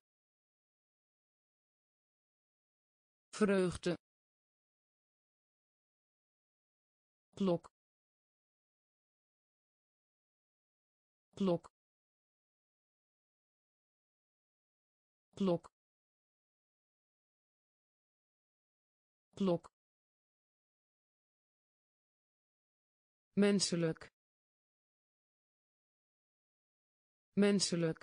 vreugde klok klok klok klok menselijk menselijk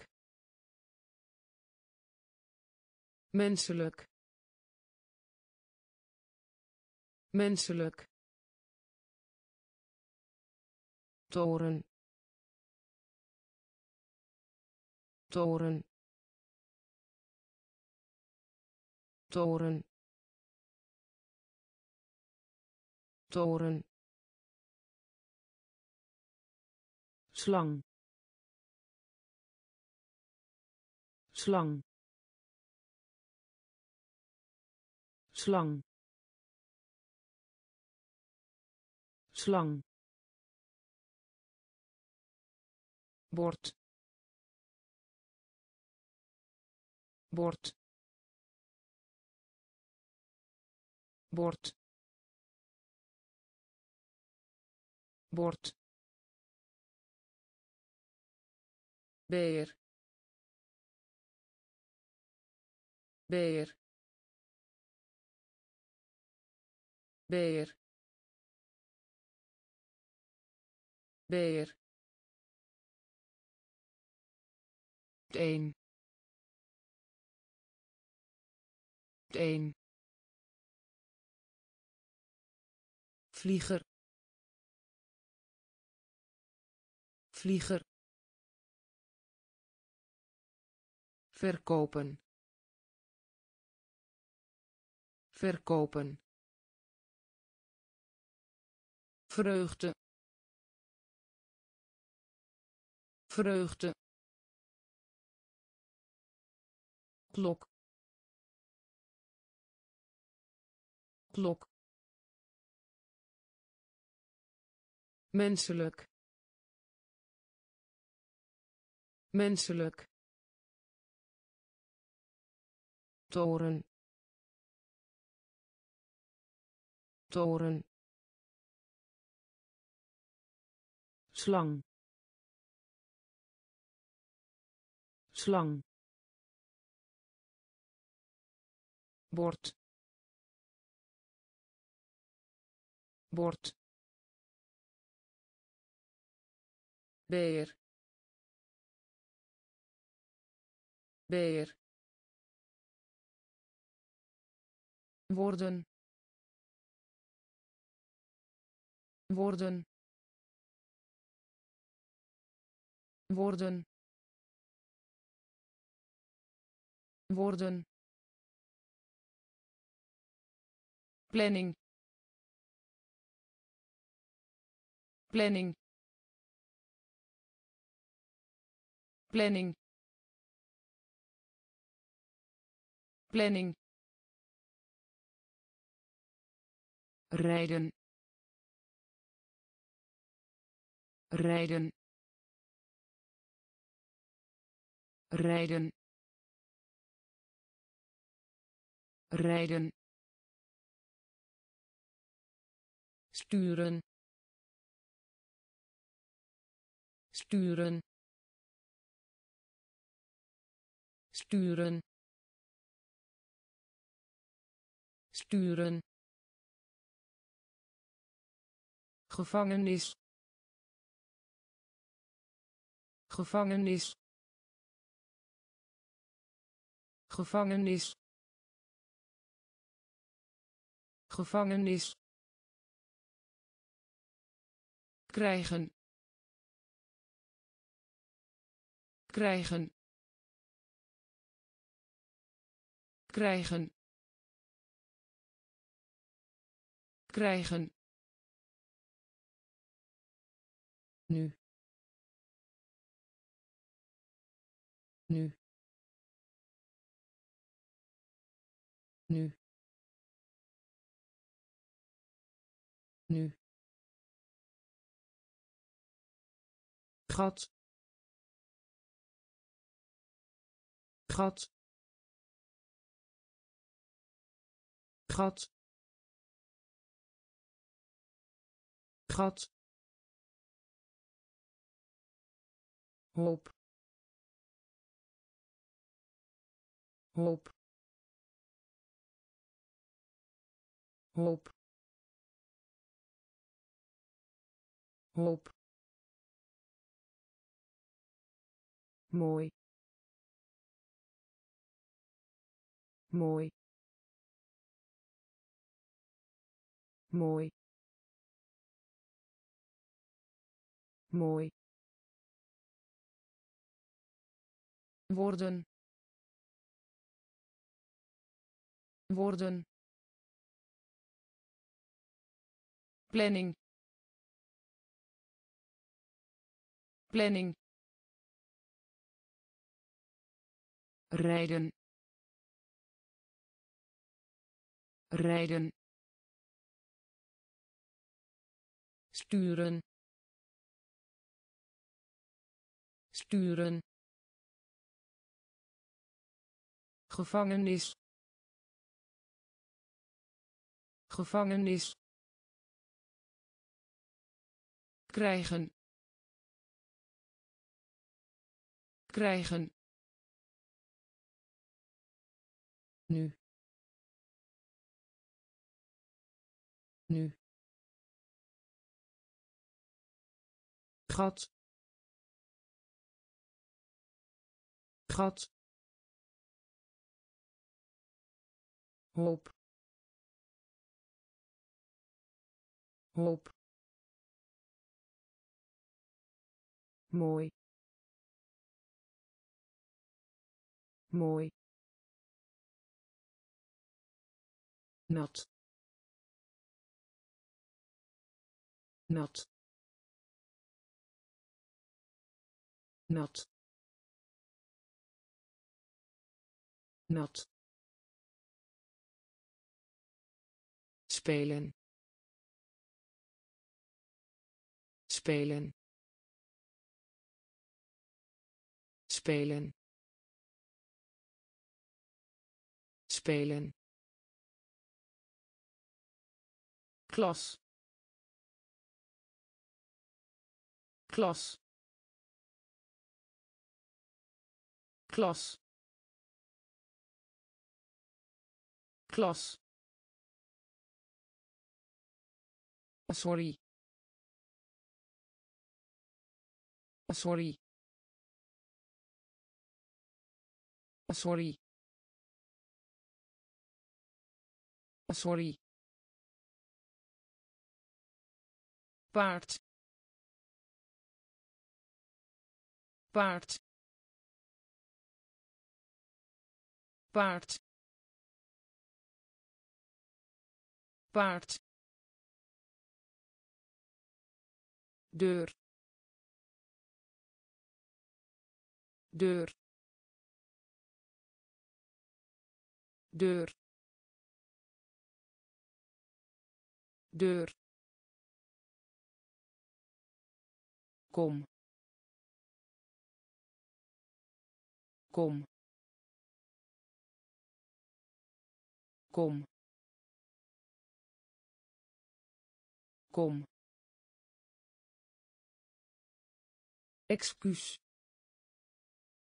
menselijk menselijk toren toren toren toren slang slang slang slang bord bord bord bord beer beer beer beer een een vlieger vlieger verkopen verkopen vreugde vreugde klok klok menselijk menselijk toren toren slang slang bord bord beer beer worden worden worden worden planning planning planning planning rijden rijden rijden rijden sturen sturen sturen sturen, gevangenis, gevangenis, gevangenis, gevangenis, krijgen, krijgen, krijgen, krijgen, nu, nu, nu, nu, gat, gat, gat, gat, hoop, hoop, hoop, hoop, mooi, mooi, mooi, mooi, worden, worden, planning, planning, rijden, rijden, sturen, sturen, gevangenis, gevangenis, krijgen, krijgen, nu, nu, gat, gat, hoop, hoop, mooi, mooi, nat, nat, nat, nat, spelen, spelen, spelen, spelen, klas, klas, klas, klas, sorry, sorry, sorry, sorry, paard, paard, paard, paard, deur, deur, deur, deur, kom, kom, kom, kom, excuus,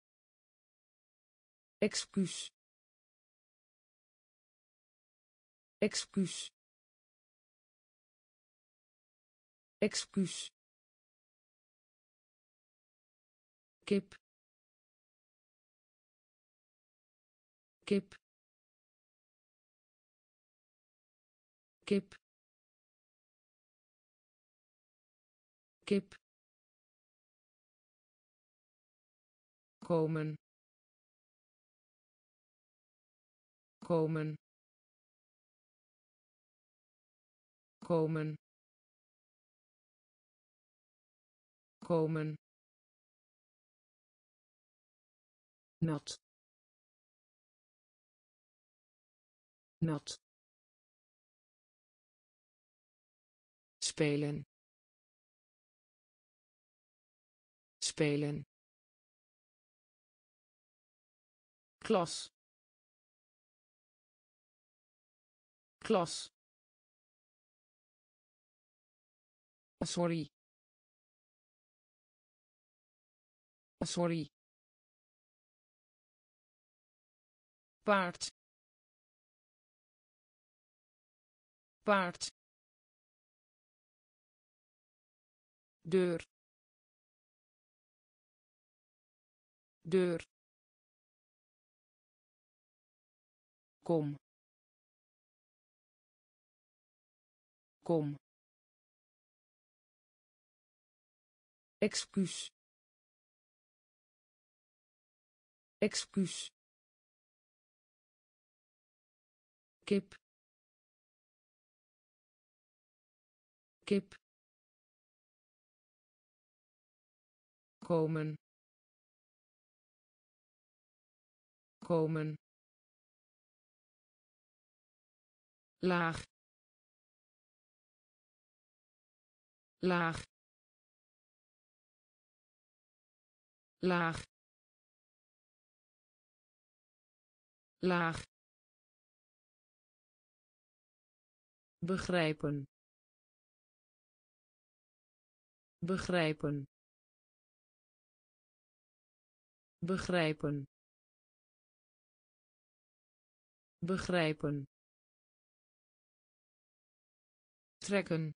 excuus, excuus excuus kip kip kip kip komen komen komen komen nat nat spelen spelen klas klas sorry sorry paard paard deur deur kom kom excuus excuus kip kip komen komen laag laag laag laag begrijpen begrijpen begrijpen begrijpen trekken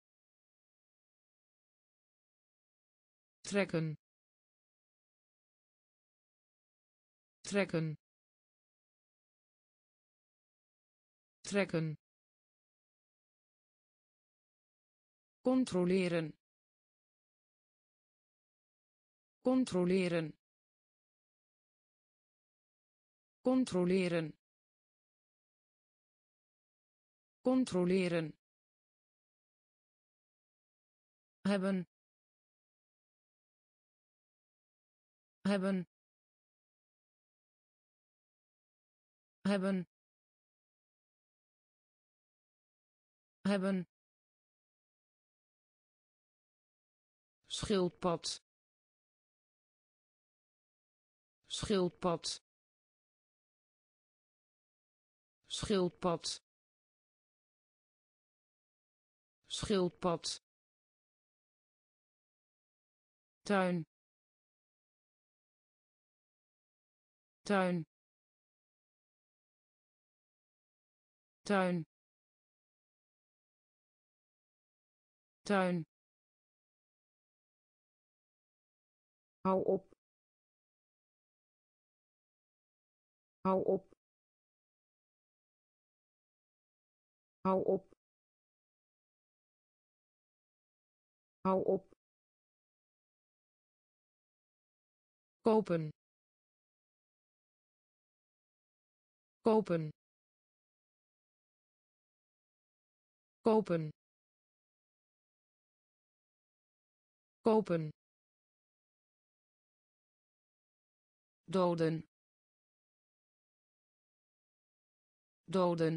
trekken trekken trekken controleren controleren controleren controleren hebben hebben hebben hebben schildpad schildpad schildpad schildpad tuin tuin tuin tuin hou op hou op hou op hou op kopen kopen kopen kopen doden doden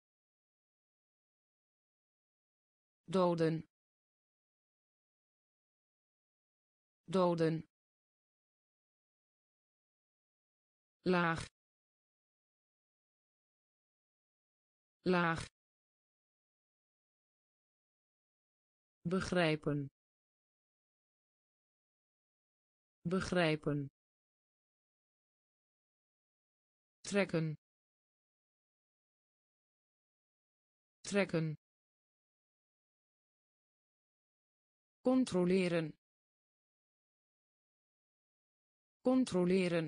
doden doden laag laag begrijpen begrijpen trekken trekken, controleren, controleren,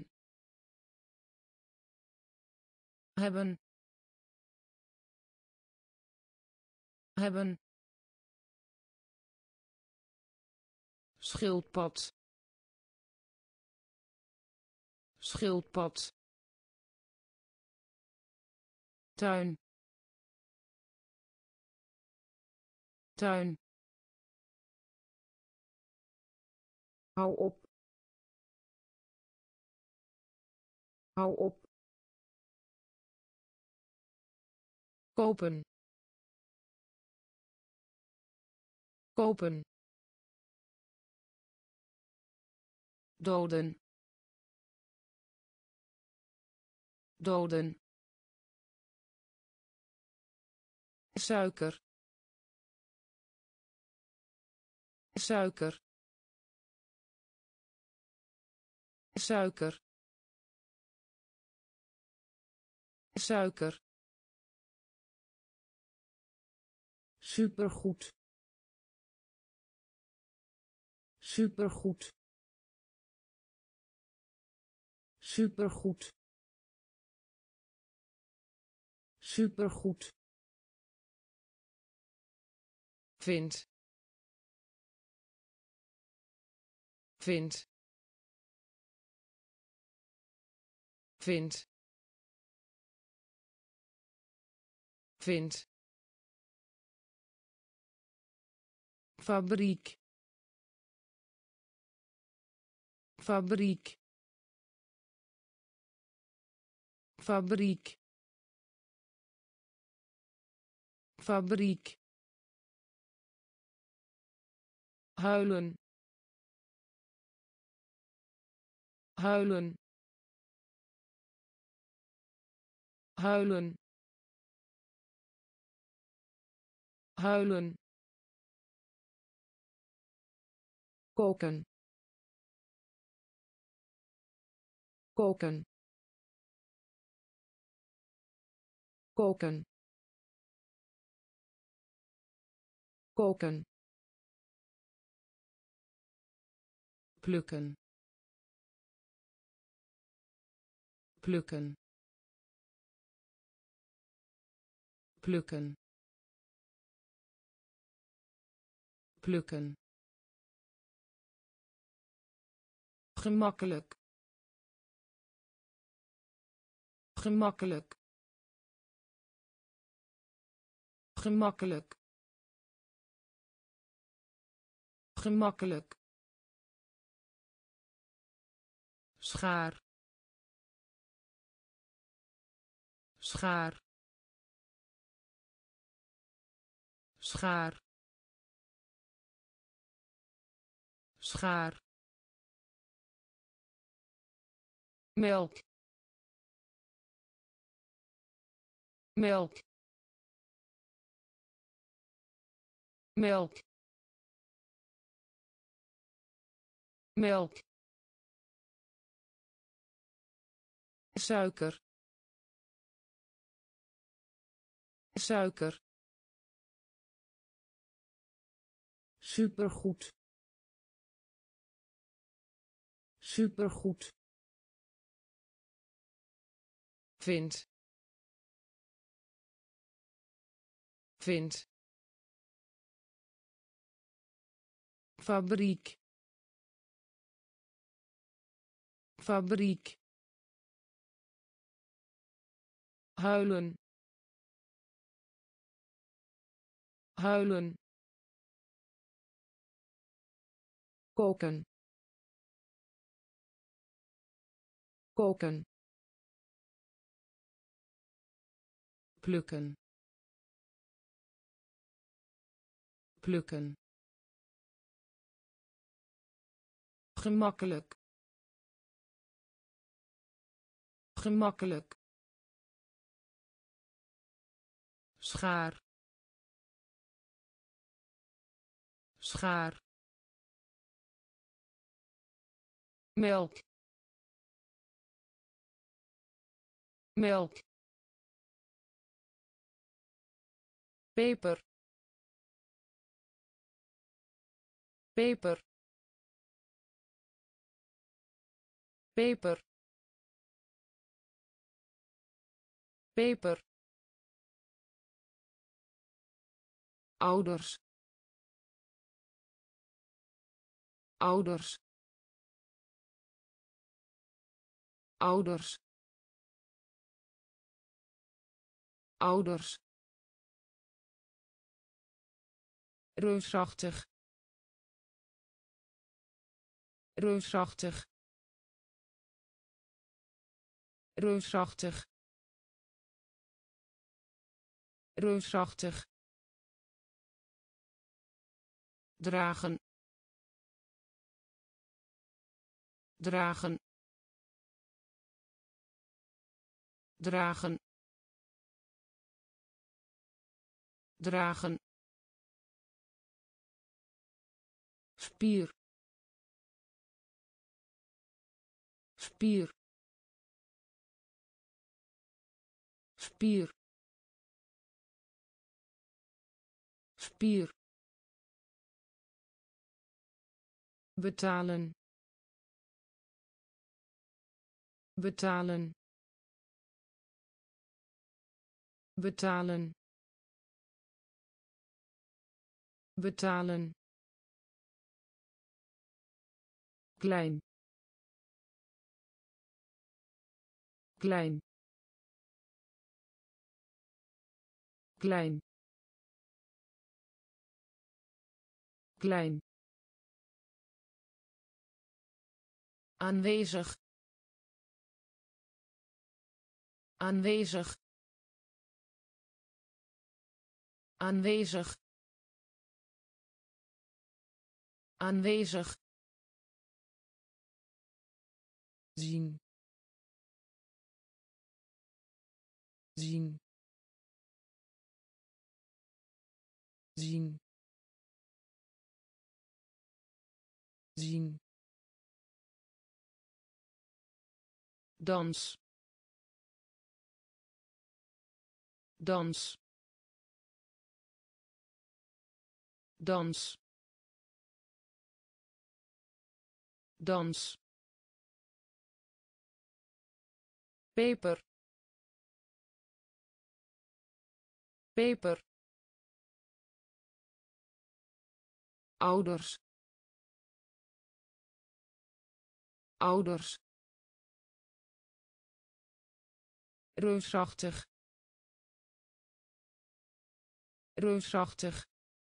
hebben, hebben, schildpad, schildpad, tuin, tuin, hou op, hou op, kopen, kopen, doden, doden, suiker, suiker, suiker, suiker, supergoed, supergoed, supergoed, supergoed, vind, vind, vind, vind, fabriek, fabriek, fabriek, fabriek, huilen, huilen, huilen, huilen, koken, koken, koken, koken, plukken, plukken, plukken, plukken, gemakkelijk, gemakkelijk, gemakkelijk, gemakkelijk, schaar, schaar, schaar, schaar, melk, melk, melk, melk, suiker, suiker, supergoed, supergoed, vind, vind, fabriek, fabriek, huilen, huilen, koken, koken, plukken, plukken, gemakkelijk, gemakkelijk, schaar, schaar, melk, melk, peper peper peper peper ouders ouders ouders ouders reusachtig reusachtig reusachtig reusachtig dragen dragen dragen dragen spier spier spier spier betalen betalen betalen betalen klein klein klein klein aanwezig aanwezig aanwezig aanwezig zien zien zien zien dans dans dans dans peper peper ouders ouders reusachtig reusachtig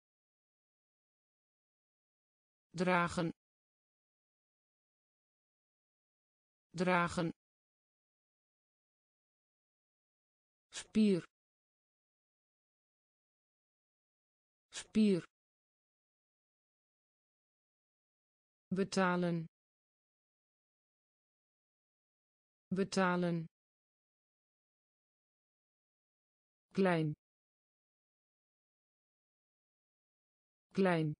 dragen dragen spier spier betalen betalen klein klein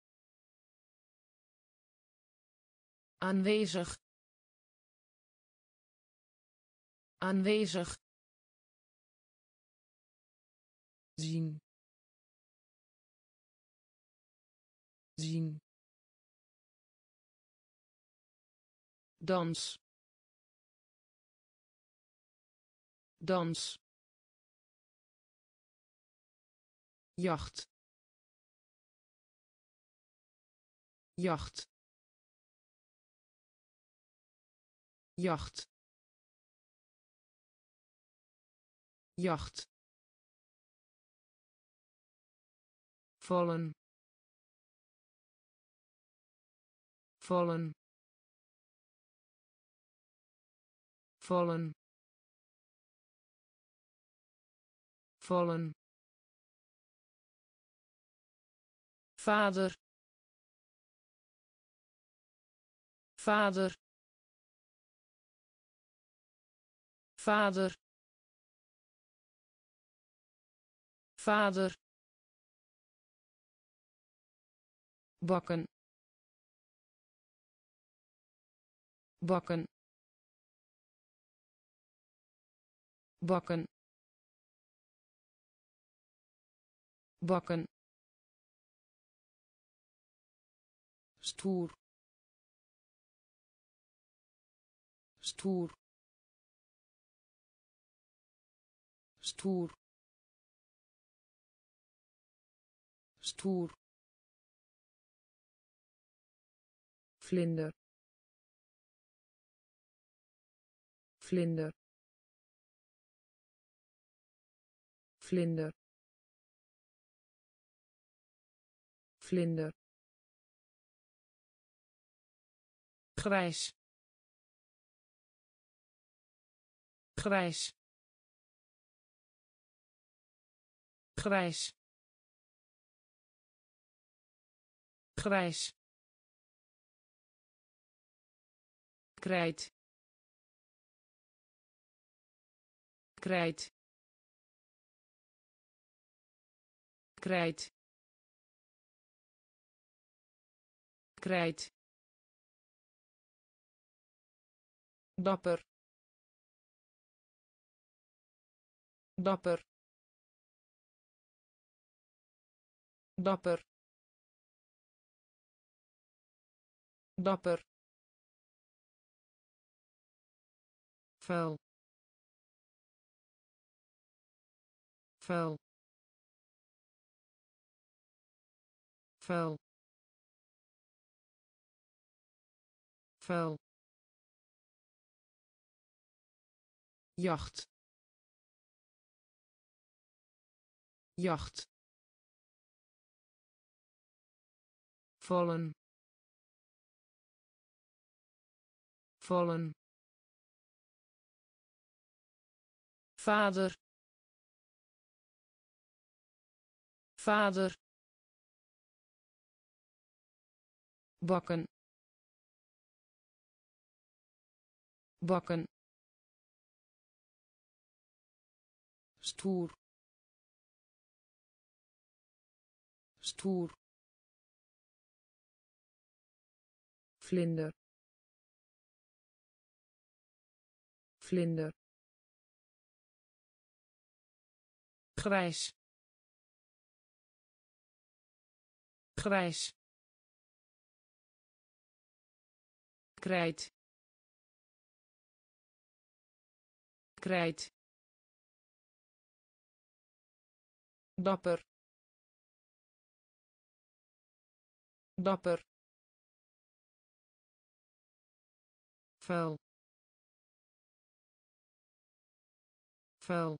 aanwezig aanwezig zien zien dans dans jacht jacht jacht jacht vallen vallen vallen vallen vader vader vader vader bakken bakken bakken bakken, stoer, stoer, stoer, stoer, vlinder, vlinder, vlinder, vlinder, grijs, grijs, grijs, grijs, krijt, krijt, krijt, krijt, dapper, dapper, dapper, dapper, vuil, vuil, vuil, vuil, jacht, jacht, vallen, vallen, vader, vader, bakken, bakken, stoer, stoer, vlinder, vlinder, grijs, grijs, krijt, krijt, dapper, dapper, vuil, vuil,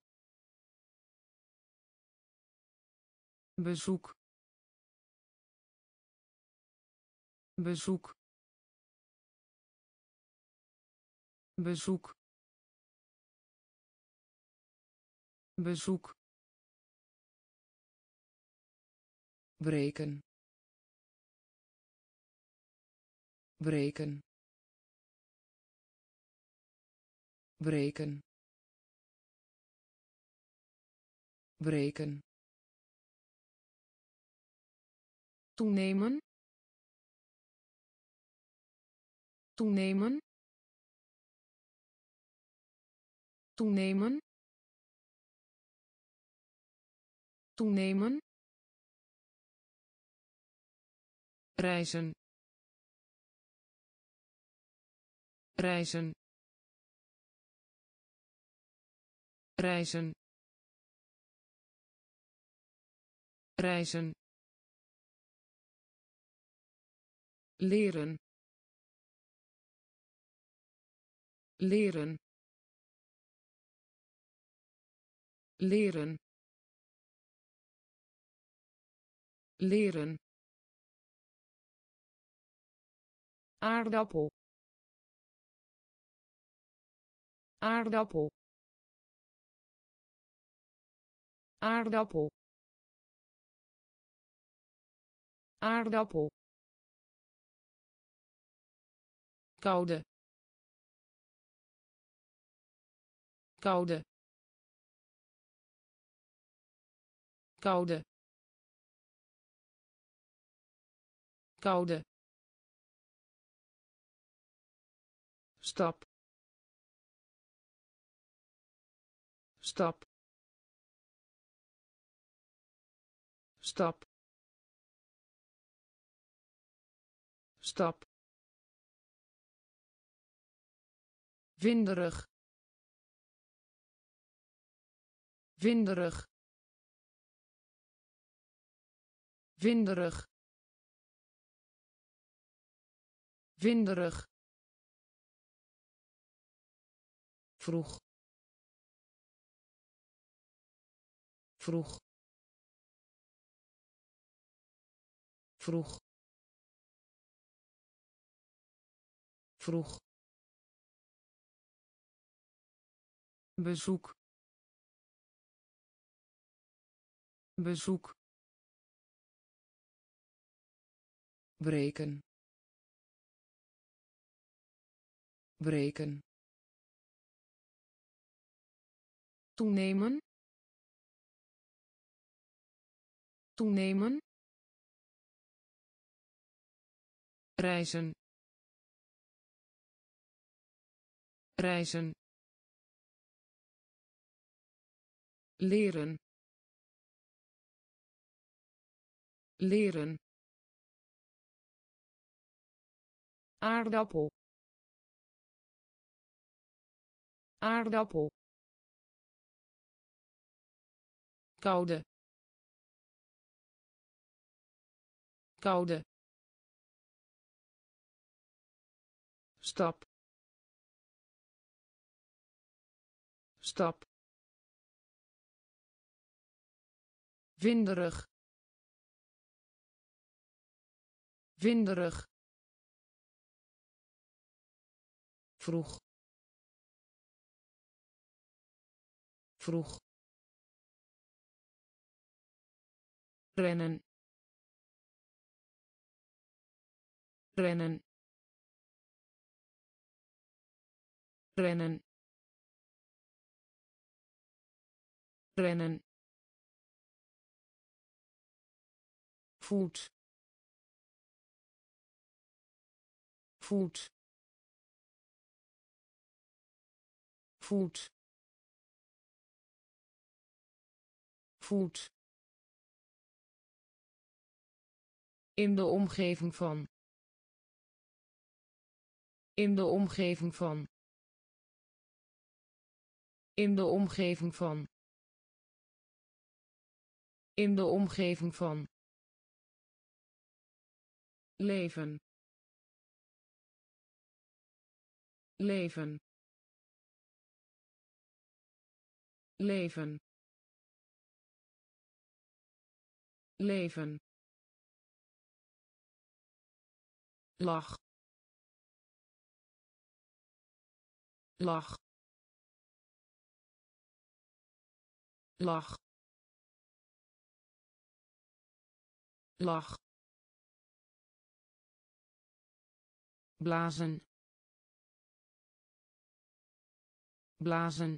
bezoek, bezoek, bezoek, bezoek, breken, breken, breken, breken, toenemen, toenemen, toenemen, toenemen, reizen, reizen, reizen, reizen, leren, leren, leren, leren, aardappel, aardappel, aardappel, aardappel, koude, koude, koude, koude, stap, stap, stap stap winderig winderig winderig winderig vroeg vroeg vroeg vroeg bezoek bezoek breken breken toenemen toenemen reizen reizen leren leren aardappel aardappel koude koude stap stap winderig winderig vroeg vroeg rennen rennen rennen rennen voet voet voet voet in de omgeving van in de omgeving van in de omgeving van in de omgeving van leven leven leven leven lach lach lach lach blazen blazen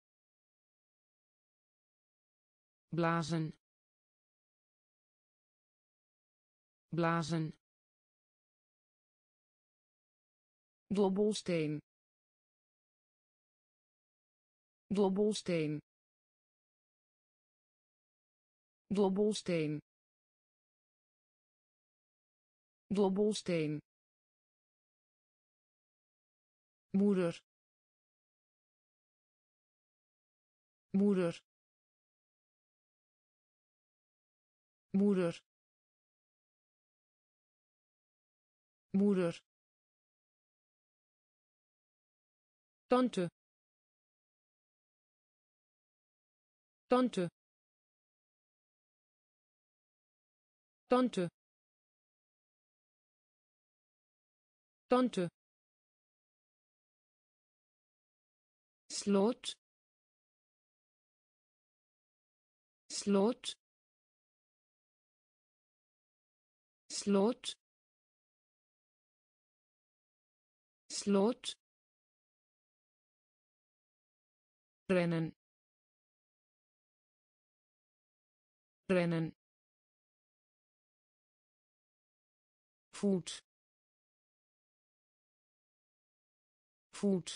blazen blazen dobbelsteen dobbelsteen dobbelsteen dobbelsteen moeder moeder moeder moeder tante tante tante tante sloot sloot sloot sloot rennen rennen voet voet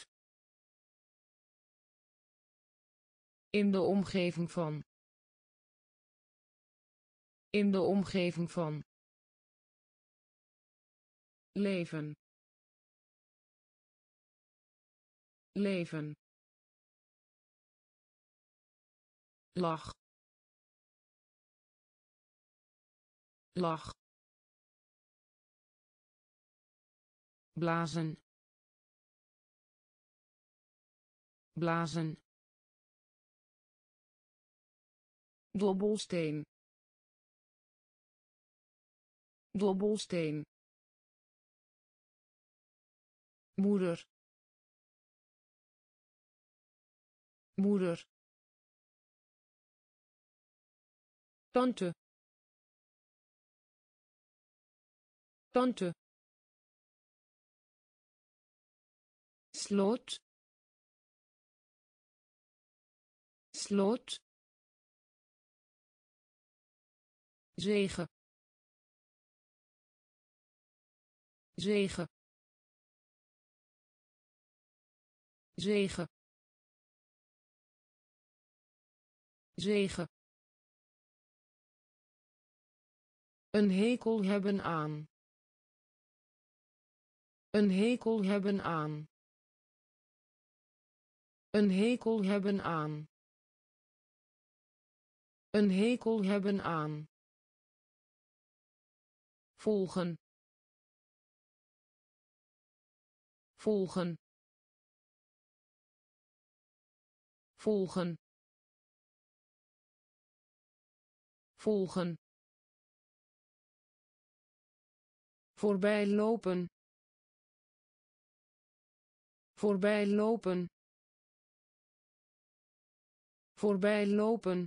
in de omgeving van In de omgeving van. Leven. Leven. Lach. Lach. Blazen. Blazen. Dobbelsteen. Dobbelsteen. Moeder. Moeder. Tante. Tante. Slot. Slot. Zegen. Zegen. Zegen. Zegen. Een hekel hebben aan. Een hekel hebben aan. Een hekel hebben aan. Een hekel hebben aan. Volgen. Volgen. Volgen. Volgen. Voorbij lopen. Voorbij lopen. Voorbij lopen.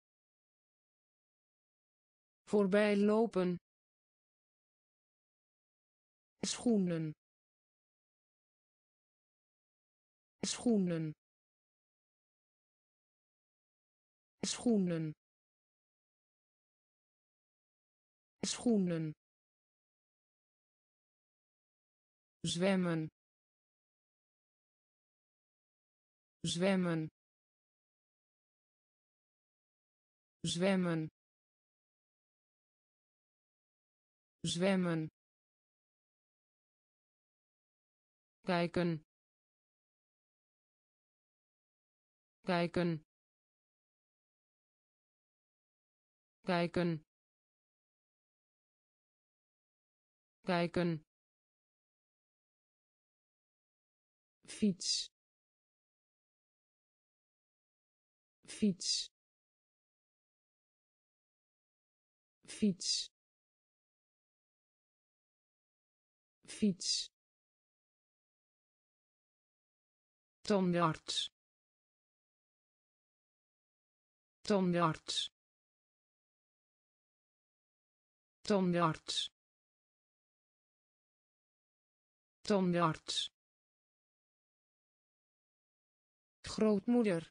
Voorbij lopen. Schoenen. Schoenen. Schoenen. Schoenen. Zwemmen. Zwemmen. Zwemmen. Zwemmen. Kijken. Kijken. Kijken. Kijken. Fiets. Fiets. Fiets. Fiets. Tandarts. Tandarts. Tandarts. Tandarts. Grootmoeder.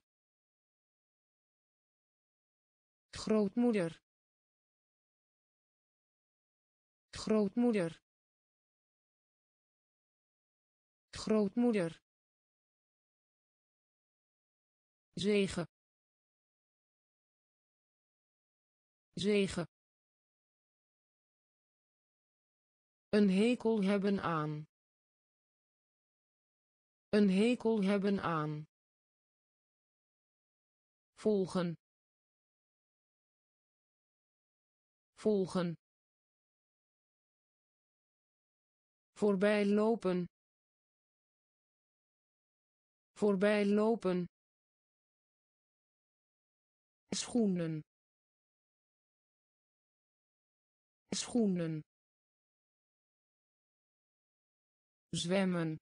Grootmoeder. Grootmoeder. Grootmoeder. Zegen. Zegen. Een hekel hebben aan. Een hekel hebben aan. Volgen. Volgen. Voorbij lopen. Voorbij lopen. Schoenen. Schoenen. Zwemmen.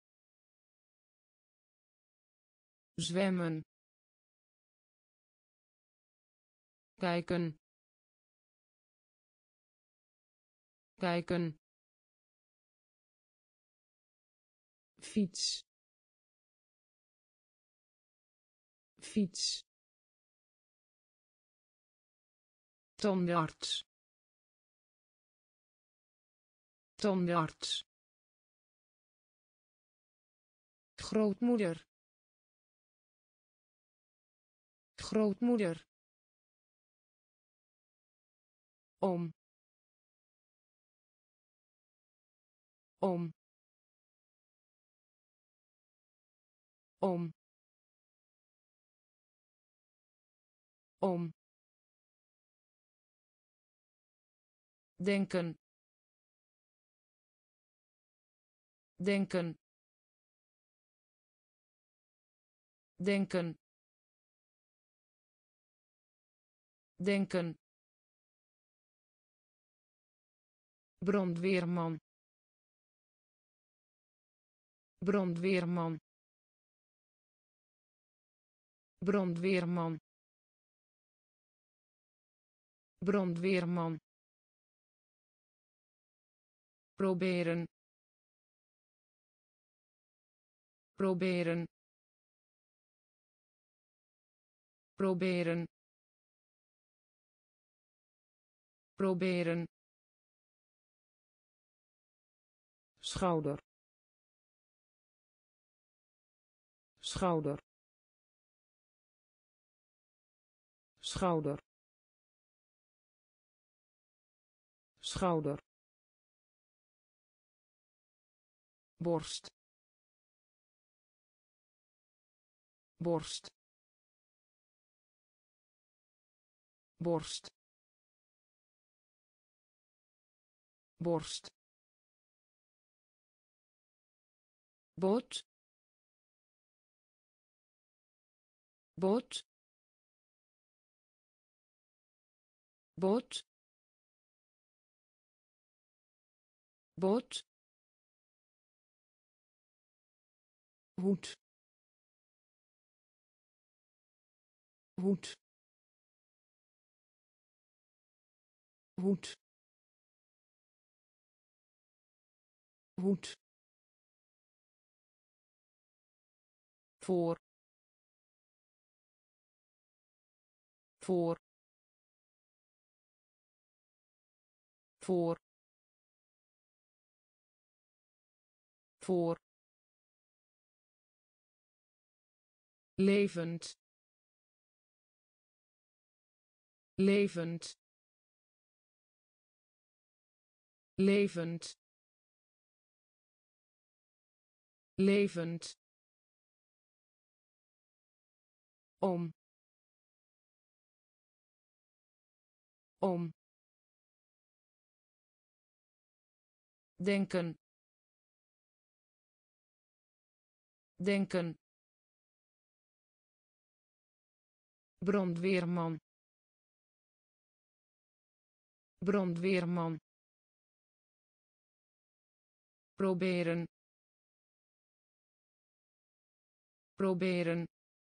Zwemmen. Kijken. Kijken. Fiets. Fiets. Tandarts. Tandarts. Grootmoeder. Grootmoeder. om om om om denken denken denken denken brandweerman brandweerman brandweerman brandweerman proberen proberen proberen proberen schouder schouder schouder schouder borst borst borst borst bot bot bot bot hoed hoed hoed hoed voor voor voor voor levend levend levend levend om om denken denken brandweerman brandweerman proberen proberen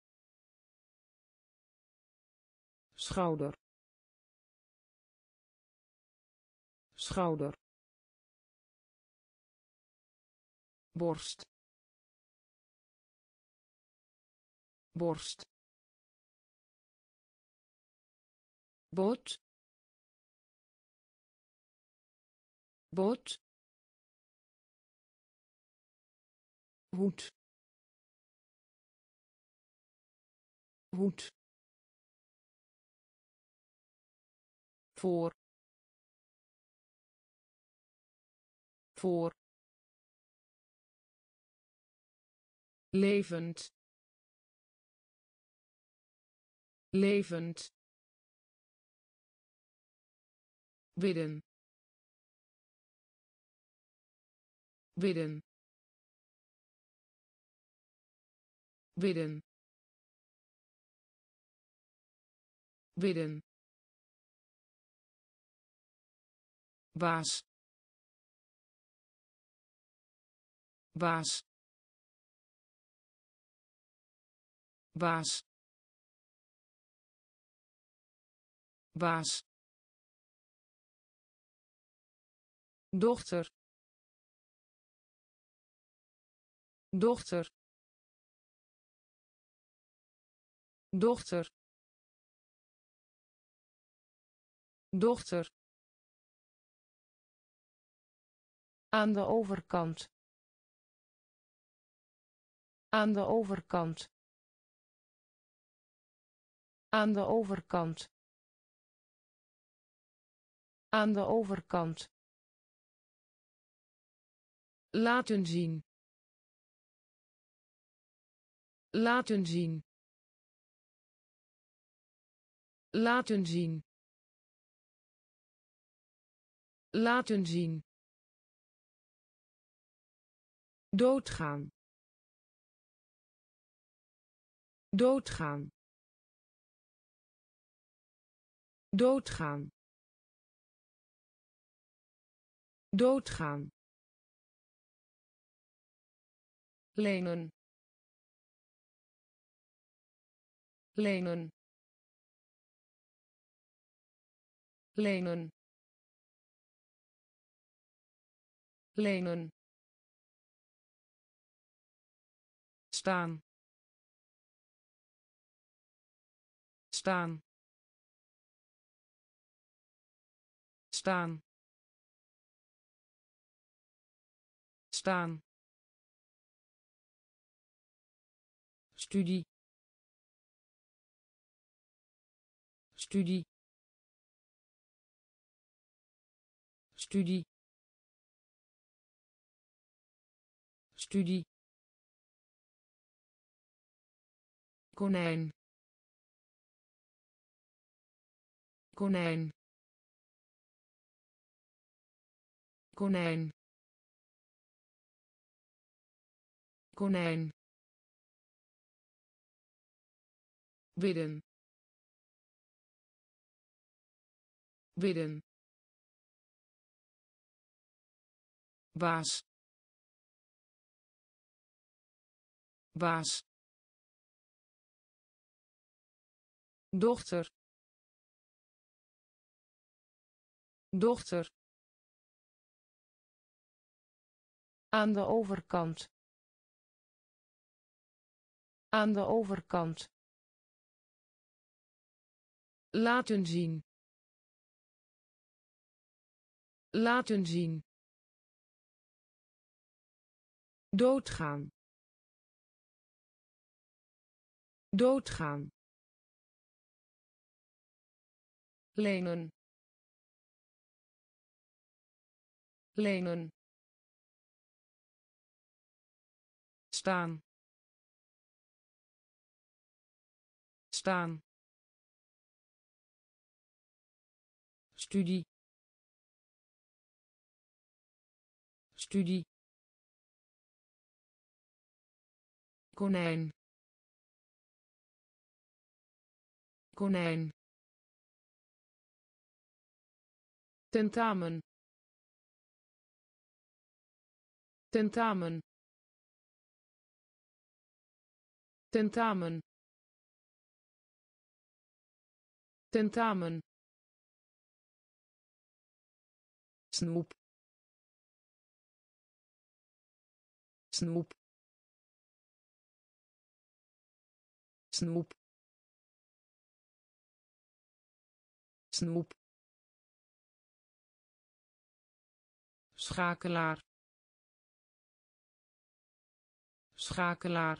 schouder schouder borst borst bot bot hoed hoed voor voor levend levend bidden bidden bidden bidden baas baas baas baas dochter dochter dochter dochter aan de overkant aan de overkant aan de overkant Aan de overkant. Laten zien. Laten zien. Laten zien. Laten zien. Doodgaan. Doodgaan. Doodgaan. Doodgaan. Lenen. Lenen. Lenen. Lenen. Staan. Staan. Staan. Staan. Studie. Studie. Studie. Studie. Konijn. Konijn. Konijn. Konijn. Bidden. Bidden. Baas. Baas. Dochter. Dochter. Aan de overkant. Aan de overkant. Laten zien. Laten zien. Doodgaan. Doodgaan. Lenen. Lenen. Staan. Staan. Studie. Studie. Konijn. Konijn. Tentamen. Tentamen. Tentamen. Tentamen. Snoep. Snoep. Snoep. Snoep. Schakelaar. Schakelaar.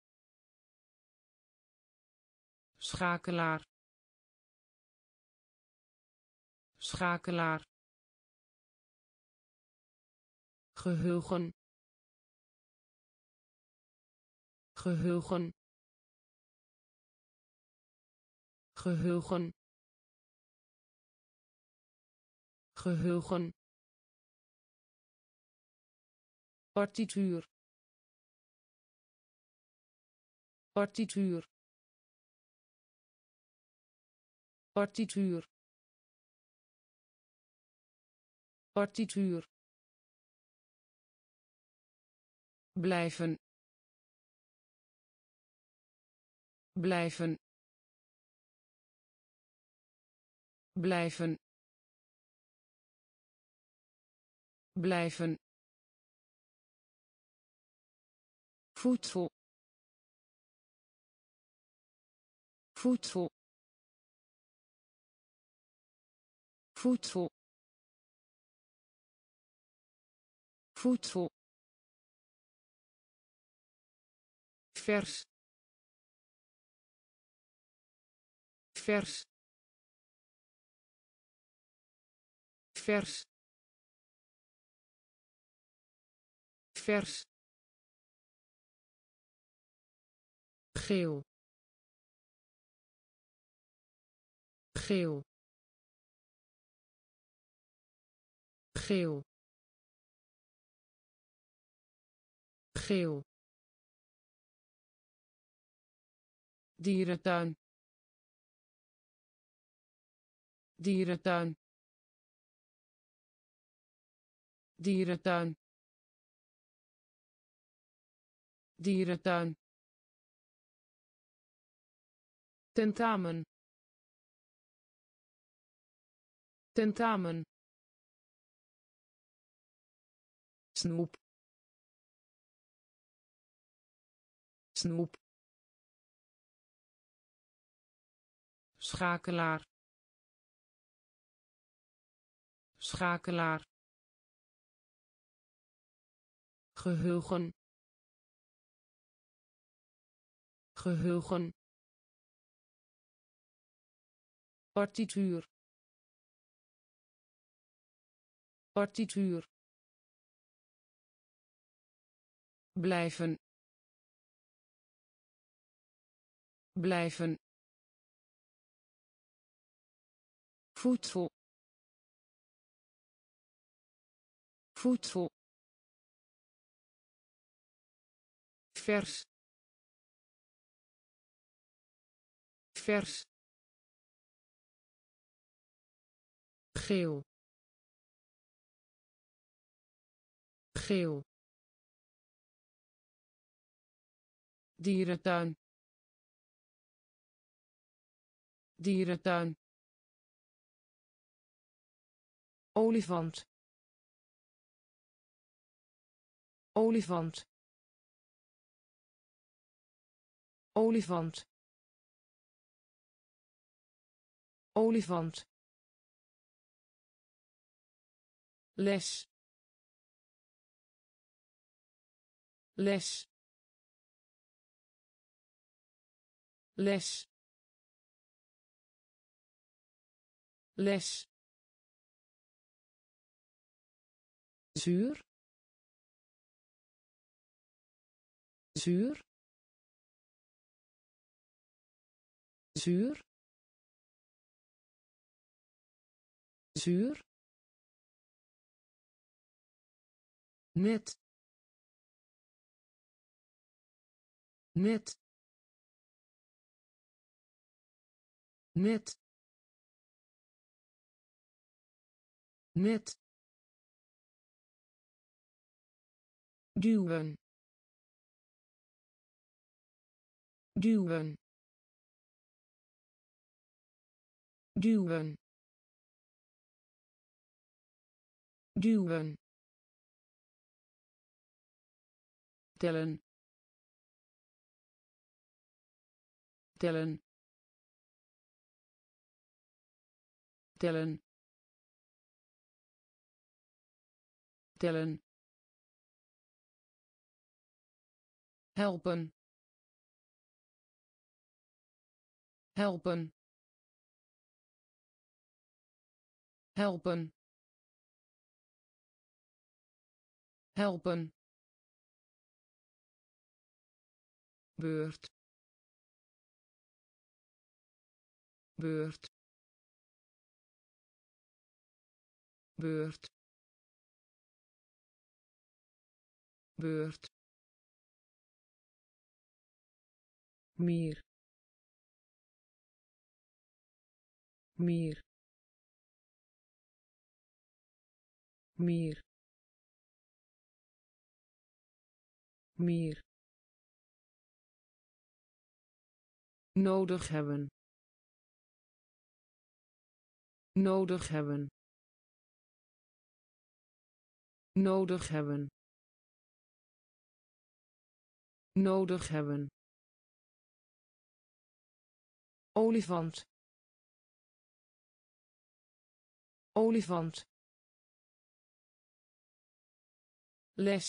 Schakelaar. Schakelaar. Geheugen. Geheugen. Geheugen. Geheugen. Partituur. Partituur. Partituur. Partituur. Blijven. Blijven. Blijven. Blijven. Voedsel. Voedsel. Voedsel. Voedsel. Vers. Vers. vers vers geel geel geel geel dierentuin dierentuin dierentuin dierentuin tentamen tentamen snoep snoep schakelaar schakelaar geheugen geheugen partituur partituur blijven blijven voedsel voedsel vers vers geel geel dierentuin dierentuin olifant olifant olifant olifant les les les les zuur zuur zuur zuur net net net net duwen duwen duwen duwen tellen tellen tellen tellen helpen helpen helpen helpen beurt beurt beurt beurt meer meer meer meer nodig hebben nodig hebben nodig hebben nodig hebben olifant olifant les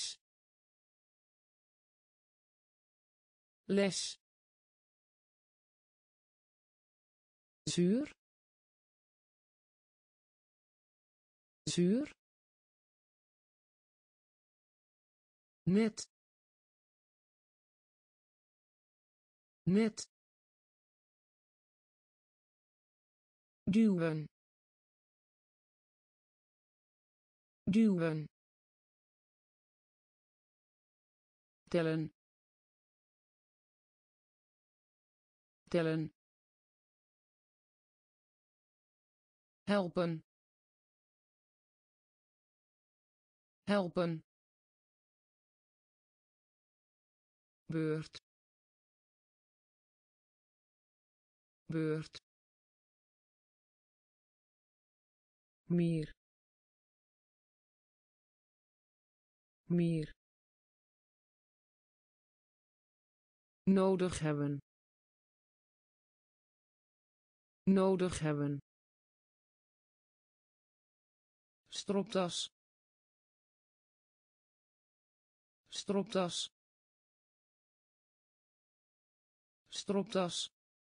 les zuur zuur, net, net, duwen, duwen, tellen, tellen, helpen, helpen, beurt, beurt, meer, meer, nodig hebben, nodig hebben, stropdas, stropdas, stropdas,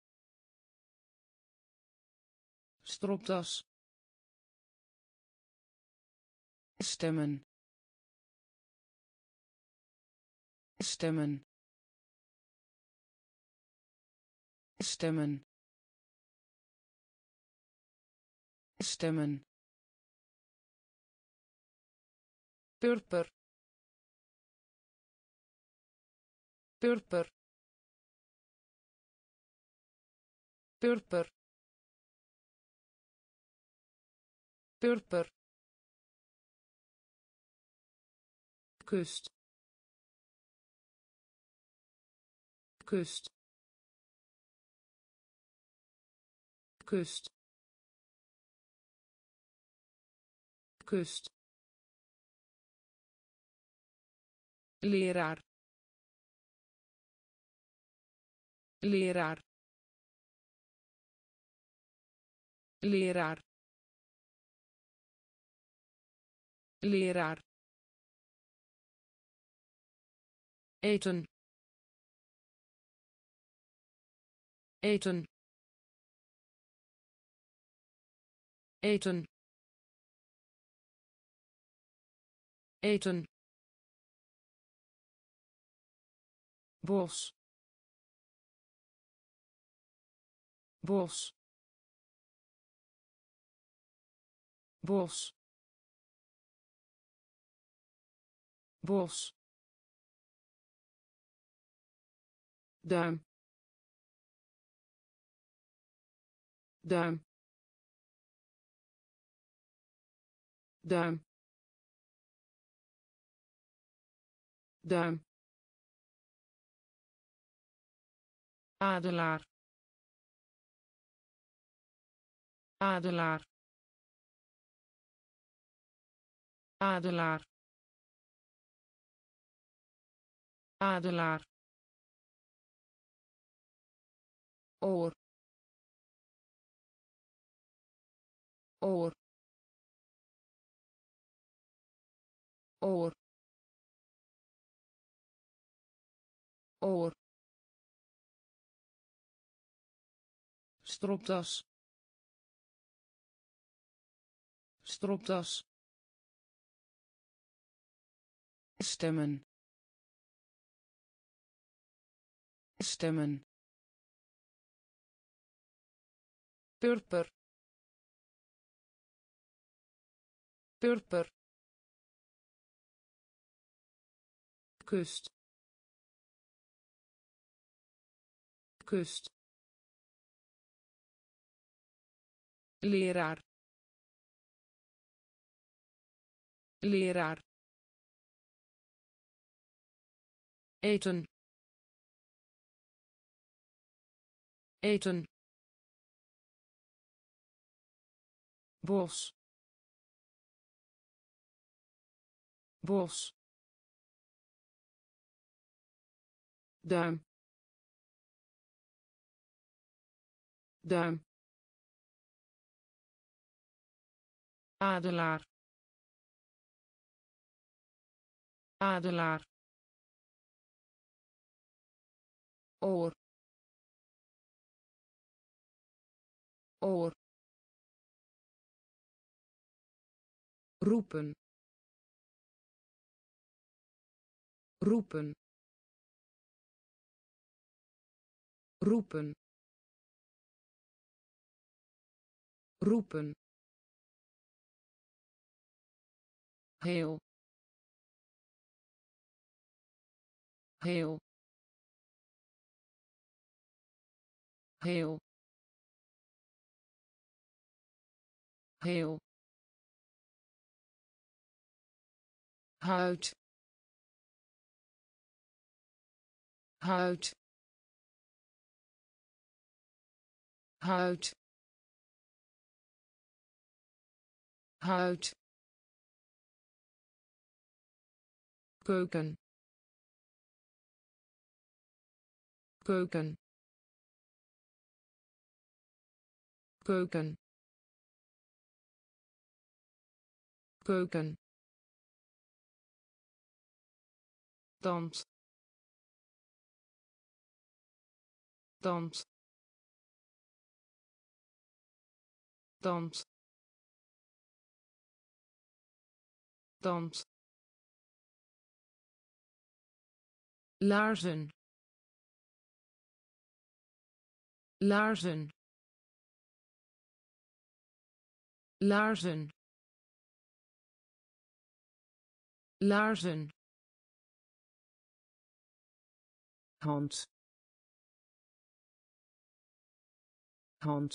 stropdas, stemmen, stemmen, stemmen, stemmen, purper, purper, purper, purper, kust, kust, kust, kust, leraar, leraar, leraar, leraar, eten, eten, eten, eten, bos, bos, bos, bos, duim, duim, duim, duim, adelaar, adelaar, adelaar, adelaar, oor, oor, oor, oor, stropdas, stropdas, stemmen, stemmen, purper, purper, kust, kust, leraar, leraar, eten, eten, bos, bos, duim, duim, adelaar, adelaar, oor, oor, roepen roepen roepen roepen heel heel heel heel huid huid huid huid keuken keuken keuken keuken tand tand tand tand laarzen laarzen laarzen laarzen hand hand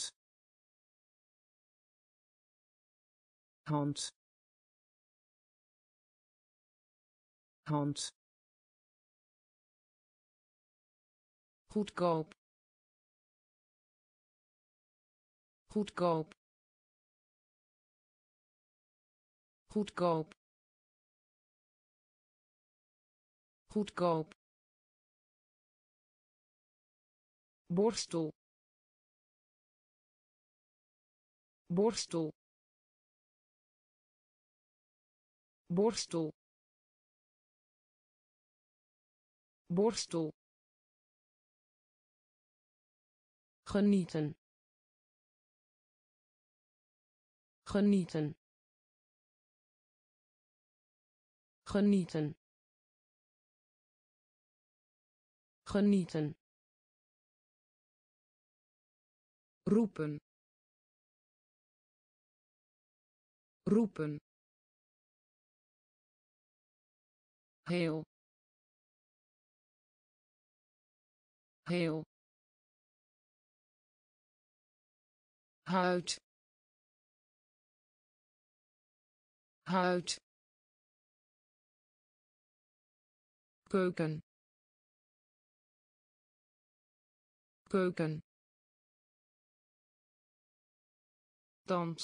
hand hand goedkoop goedkoop goedkoop goedkoop borstel borstel borstel borstel genieten genieten genieten genieten roepen roepen heel heel huid huid keuken keuken tand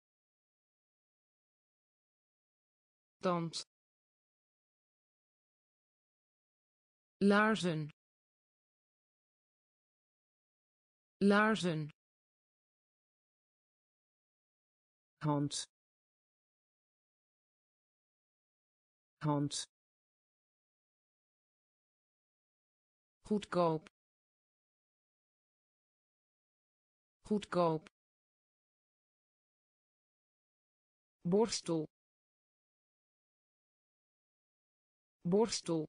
tand laarzen laarzen hand hand goedkoop goedkoop borstel borstel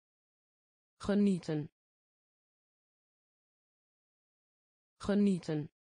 genieten genieten